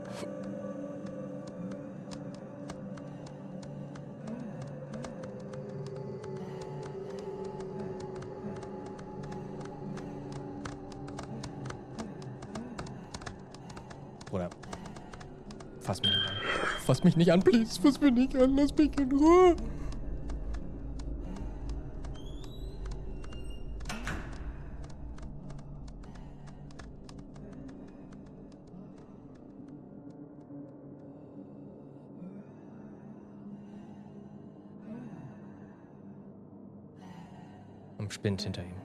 Bruder. Fass mich nicht an. Fass mich nicht an, please. Fass mich nicht an. Lass mich in Ruhe. Und spinnt hinter ihm.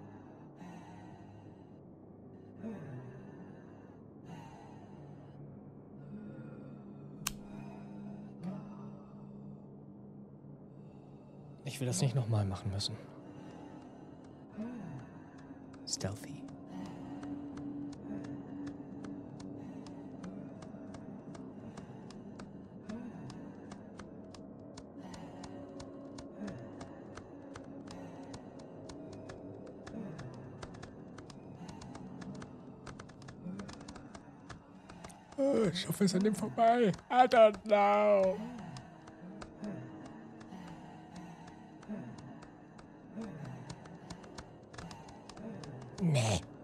Ich will das nicht nochmal machen müssen. Stealthy. Oh, ich hoffe, es ist an dem vorbei. I don't know. Nee.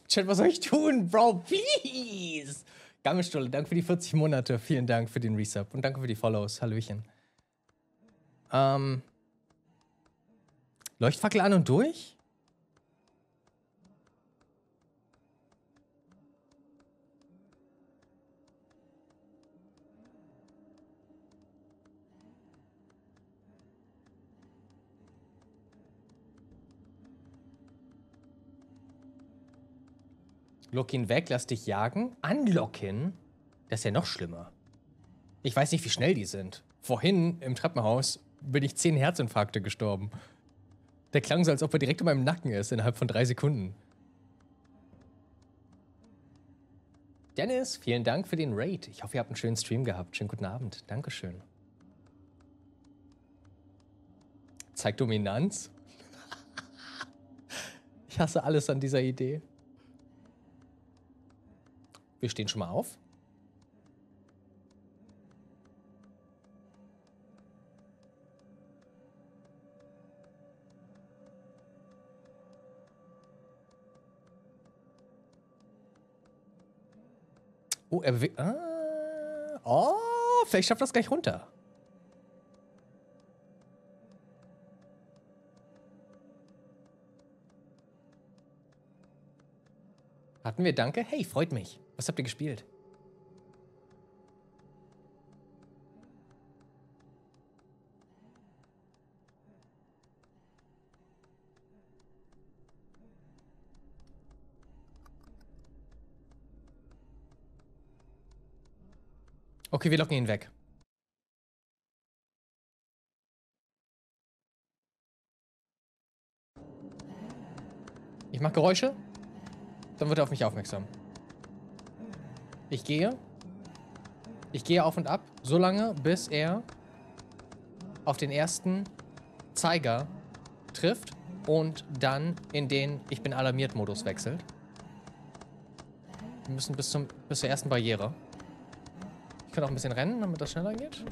Chat, was soll ich tun? Bro, please! Gammelstulle, danke für die vierzig Monate. Vielen Dank für den Resub. Und danke für die Follows. Hallöchen. Ähm. Leuchtfackel an und durch? Lock ihn weg, lass dich jagen. Unlocken? Das ist ja noch schlimmer. Ich weiß nicht, wie schnell die sind. Vorhin im Treppenhaus bin ich zehn Herzinfarkte gestorben. Der klang so, als ob er direkt in meinem Nacken ist, innerhalb von drei Sekunden. Dennis, vielen Dank für den Raid. Ich hoffe, ihr habt einen schönen Stream gehabt. Schönen guten Abend. Dankeschön. Zeig Dominanz. Ich hasse alles an dieser Idee. Wir stehen schon mal auf. Oh, er bewegt. Ah, oh, vielleicht schafft er das gleich runter. Hatten wir Danke? Hey, freut mich. Was habt ihr gespielt? Okay, wir locken ihn weg. Ich mache Geräusche, dann wird er auf mich aufmerksam. Ich gehe. Ich gehe auf und ab, so lange, bis er auf den ersten Zeiger trifft und dann in den Ich bin alarmiert Modus wechselt. Wir müssen bis, zum, bis zur ersten Barriere. Ich kann auch ein bisschen rennen, damit das schneller geht.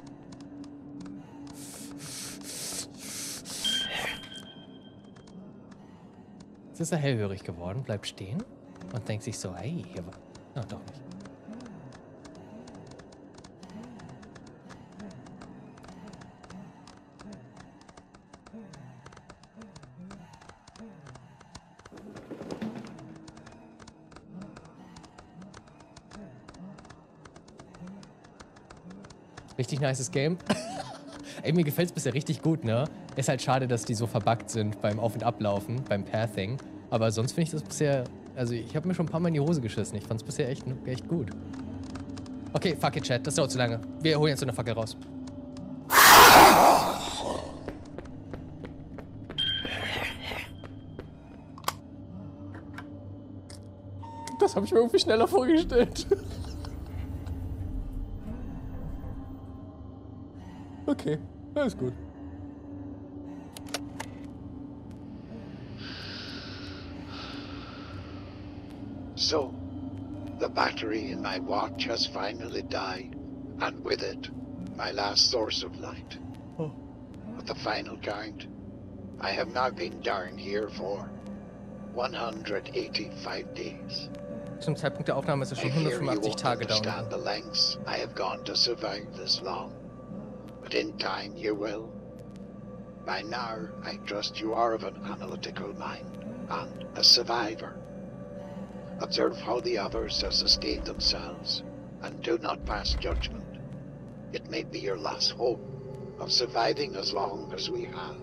Jetzt ist er hellhörig geworden, bleibt stehen und denkt sich so, hey, hier war... Ah, doch nicht. Richtig nices Game. Ey, mir gefällt es bisher richtig gut, ne? Ist halt schade, dass die so verbuggt sind beim Auf- und Ablaufen, beim Pathing. Aber sonst finde ich das bisher... Also ich habe mir schon ein paar Mal in die Hose geschissen. Ich fand es bisher echt, echt gut. Okay, fuck it, Chat. Das dauert zu lange. Wir holen jetzt so eine Fackel raus. Das habe ich mir irgendwie schneller vorgestellt. Okay, alles gut.
So, the battery in my watch has finally died, and with it, my last source of light.
Oh.
At the final count, I have now been down here for one hundred eighty-five days.
Zum Zeitpunkt der Aufnahme ist es
I
schon
fear you
hundertfünfundachtzig
won't
Tage
understand
down.
the lengths I have gone to survive this long, but in time you will. By now, I trust you are of an analytical mind and a survivor. Observe how the others have sustained themselves, and do not pass judgment. It may be your last hope of surviving as long as we have.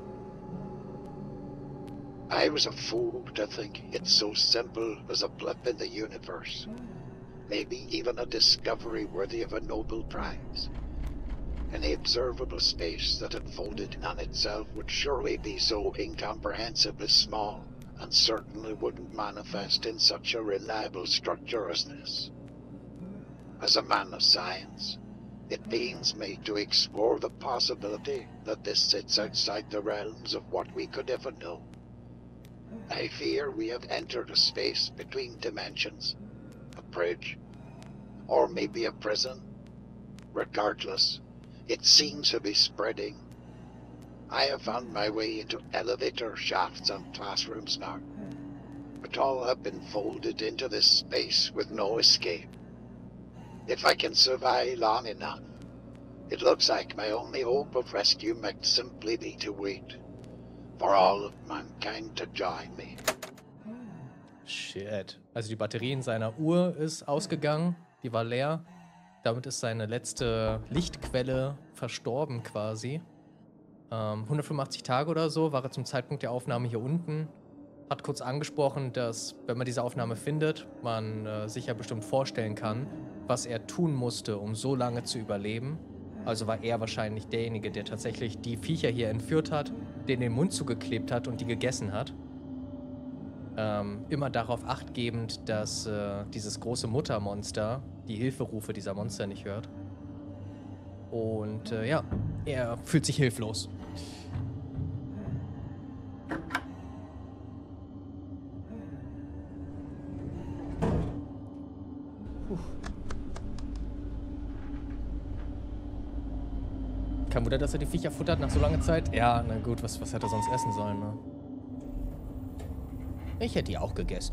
I was a fool to think it's so simple as a blip in the universe. Maybe even a discovery worthy of a Nobel Prize. Any observable space that unfolded in itself would surely be so incomprehensibly small, and certainly wouldn't manifest in such a reliable structure as this. As a man of science, it pains me to explore the possibility that this sits outside the realms of what we could ever know. I fear we have entered a space between dimensions, a bridge, or maybe a prison. Regardless, it seems to be spreading. I have found my way into elevator shafts and classrooms now. it all up and folded into this space with no escape. If I can survive long enough, it looks like my only hope of rescue might simply be to wait for all of mankind to join me.
Shit. Also die Batterie in seiner Uhr ist ausgegangen, die war leer. Damit ist seine letzte Lichtquelle verstorben quasi. Ähm, hundertfünfundachtzig Tage oder so war er zum Zeitpunkt der Aufnahme hier unten. Hat kurz angesprochen, dass, wenn man diese Aufnahme findet, man äh, sich ja bestimmt vorstellen kann, was er tun musste, um so lange zu überleben. Also war er wahrscheinlich derjenige, der tatsächlich die Viecher hier entführt hat, denen den Mund zugeklebt hat und die gegessen hat. Ähm, immer darauf achtgebend, dass äh, dieses große Muttermonster die Hilferufe dieser Monster nicht hört. Und äh, ja, er fühlt sich hilflos. Puh. Kein Wunder, dass er die Viecher futtert nach so langer Zeit. Ja, na gut, was, was hätte er sonst essen sollen, ne? Ich hätte die auch gegessen.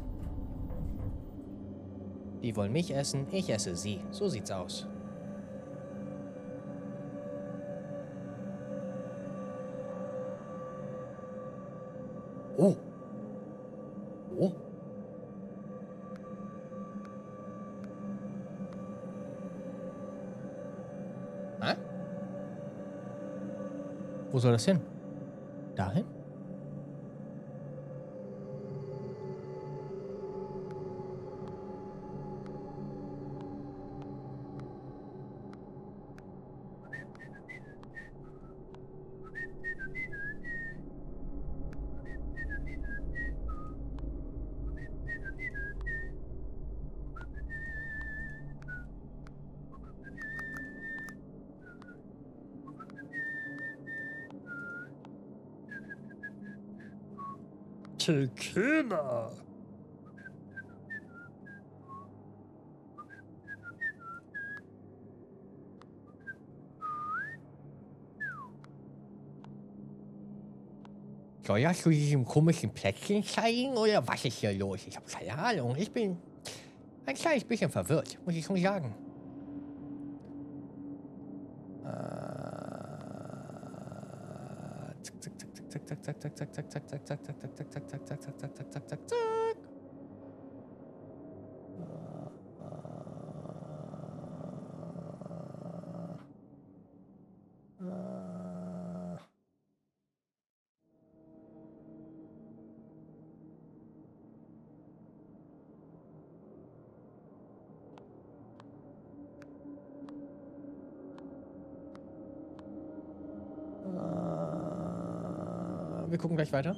Die wollen mich essen, ich esse sie. So sieht's aus. Oh. Oh. Hä? Wo soll das hin? Dahin?
Tequila. Soll ja zu diesem komischen Plätzchen zeigen oder was ist hier los? Ich habe keine Ahnung. Ich bin ein kleines bisschen verwirrt, muss ich schon sagen. Zack, zack, zack, zack, zack, zack, zack, zack, zack, zack, zack, zack, zack, zack, zack, zack, zack, zack, zack, zack. Wir gucken gleich weiter.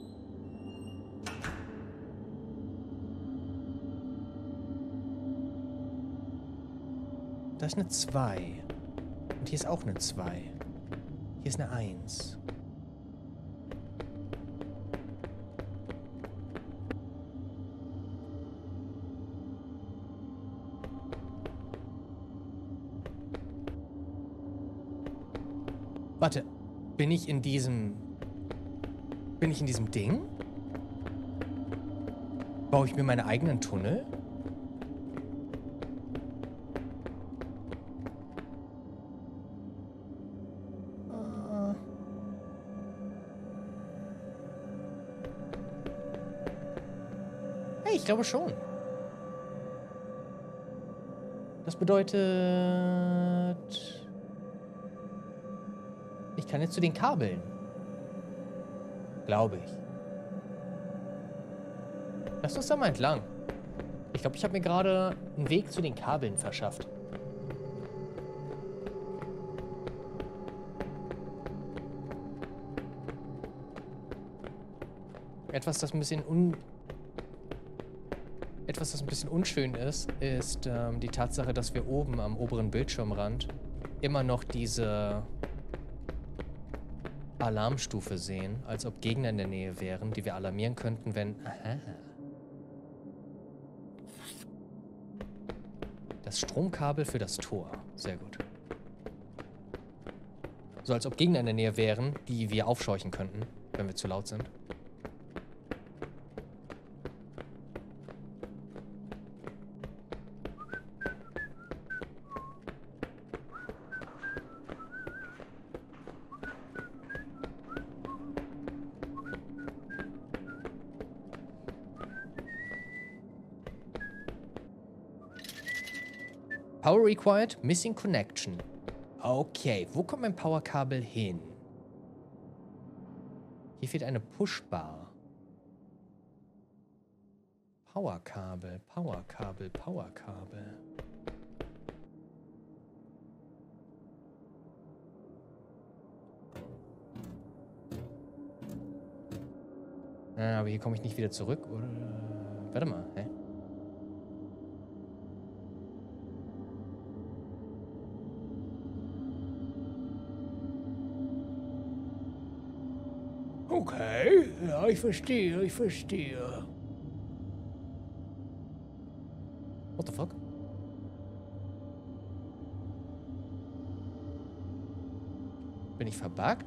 Da ist eine zwei. Und hier ist auch eine zwei. Hier ist eine eins. Warte, bin ich in diesem... Bin ich in diesem Ding? Baue ich mir meine eigenen Tunnel? Uh. Hey, ich glaube schon. Das bedeutet... Ich kann jetzt zu den Kabeln. Glaube ich. Lass uns da mal entlang. Ich glaube, ich habe mir gerade einen Weg zu den Kabeln verschafft. Etwas, das ein bisschen un... Etwas, das ein bisschen unschön ist, ist ähm, die Tatsache, dass wir oben am oberen Bildschirmrand immer noch diese Alarmstufe sehen, als ob Gegner in der Nähe wären, die wir alarmieren könnten, wenn... Aha. Das Stromkabel für das Tor. Sehr gut. So als ob Gegner in der Nähe wären, die wir aufscheuchen könnten, wenn wir zu laut sind.
Power required, missing connection. Okay, wo kommt mein Powerkabel hin? Hier fehlt eine Pushbar. Powerkabel, Powerkabel, Powerkabel. Ah, aber hier komme ich nicht wieder zurück, oder? Warte mal, hä? Okay, ja, ich verstehe, ich verstehe. What the fuck? Bin ich verbuggt?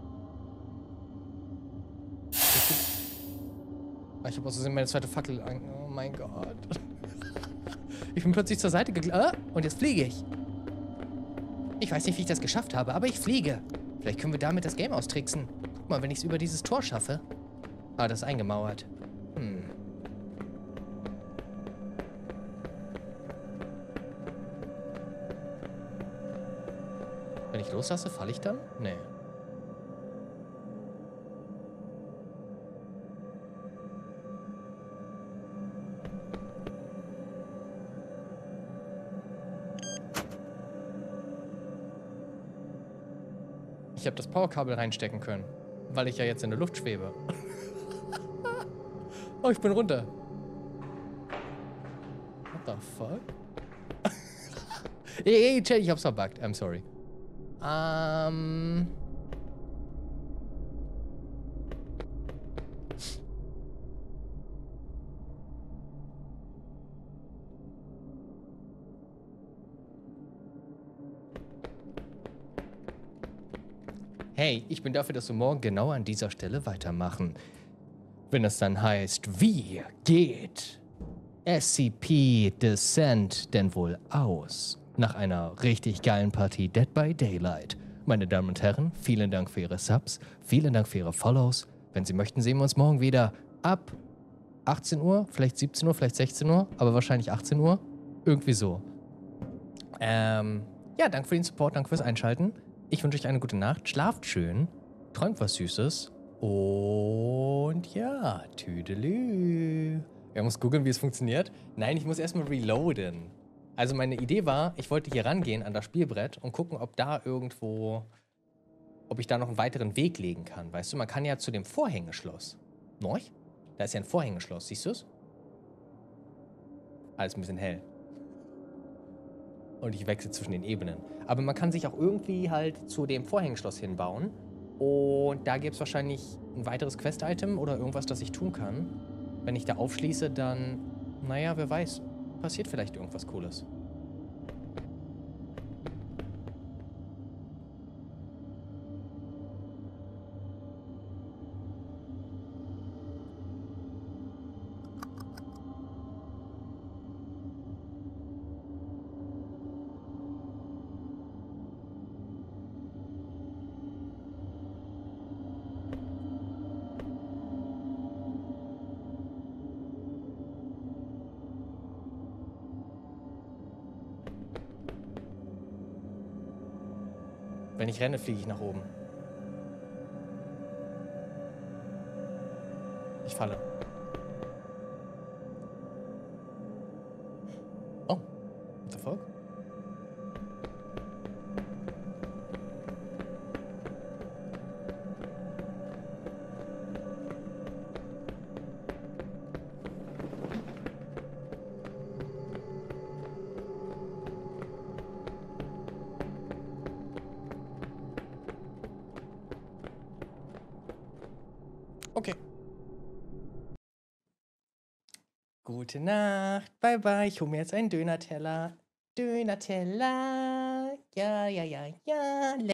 Ich habe aus Versehen meine zweite Fackel an. Oh mein Gott. Ich bin plötzlich zur Seite geglitten. Ah, und jetzt fliege ich. Ich weiß nicht, wie ich das geschafft habe, aber ich fliege. Vielleicht können wir damit das Game austricksen. Guck mal, wenn ich es über dieses Tor schaffe. Ah, das ist eingemauert. Hm. Wenn ich loslasse, falle ich dann? Nee. Ich habe das Powerkabel reinstecken können, weil ich ja jetzt in der Luft schwebe. Oh, ich bin runter. What the fuck? Ey, ey, Chat, ich hab's verbuggt. I'm sorry. Ähm... Hey, ich bin dafür, dass wir morgen genau an dieser Stelle weitermachen. Wenn es dann heißt, wie geht S C P Descent denn wohl aus? Nach einer richtig geilen Partie Dead by Daylight. Meine Damen und Herren, vielen Dank für Ihre Subs, vielen Dank für Ihre Follows. Wenn Sie möchten, sehen wir uns morgen wieder ab achtzehn Uhr, vielleicht siebzehn Uhr, vielleicht sechzehn Uhr, aber wahrscheinlich achtzehn Uhr. Irgendwie so. Ähm, ja, danke für den Support, danke fürs Einschalten. Ich wünsche euch eine gute Nacht, schlaft schön, träumt was Süßes und ja, tüdelü. Ich muss googeln, wie es funktioniert. Nein, ich muss erstmal reloaden. Also meine Idee war, ich wollte hier rangehen an das Spielbrett und gucken, ob da irgendwo, ob ich da noch einen weiteren Weg legen kann. Weißt du, man kann ja zu dem Vorhängeschloss. Norch? Da ist ja ein Vorhängeschloss, siehst du es? Alles ein bisschen hell. Und ich wechsle zwischen den Ebenen. Aber man kann sich auch irgendwie halt zu dem Vorhängeschloss hinbauen. Und da gibt es wahrscheinlich ein weiteres Quest-Item oder irgendwas, das ich tun kann. Wenn ich da aufschließe, dann, naja, wer weiß, passiert vielleicht irgendwas Cooles. Wenn ich renne, fliege ich nach oben. Ich falle. Oh, what the fuck? Okay. Gute Nacht. Bye bye. Ich hole mir jetzt einen Döner-Teller. Döner-Teller. Ja, ja, ja, ja.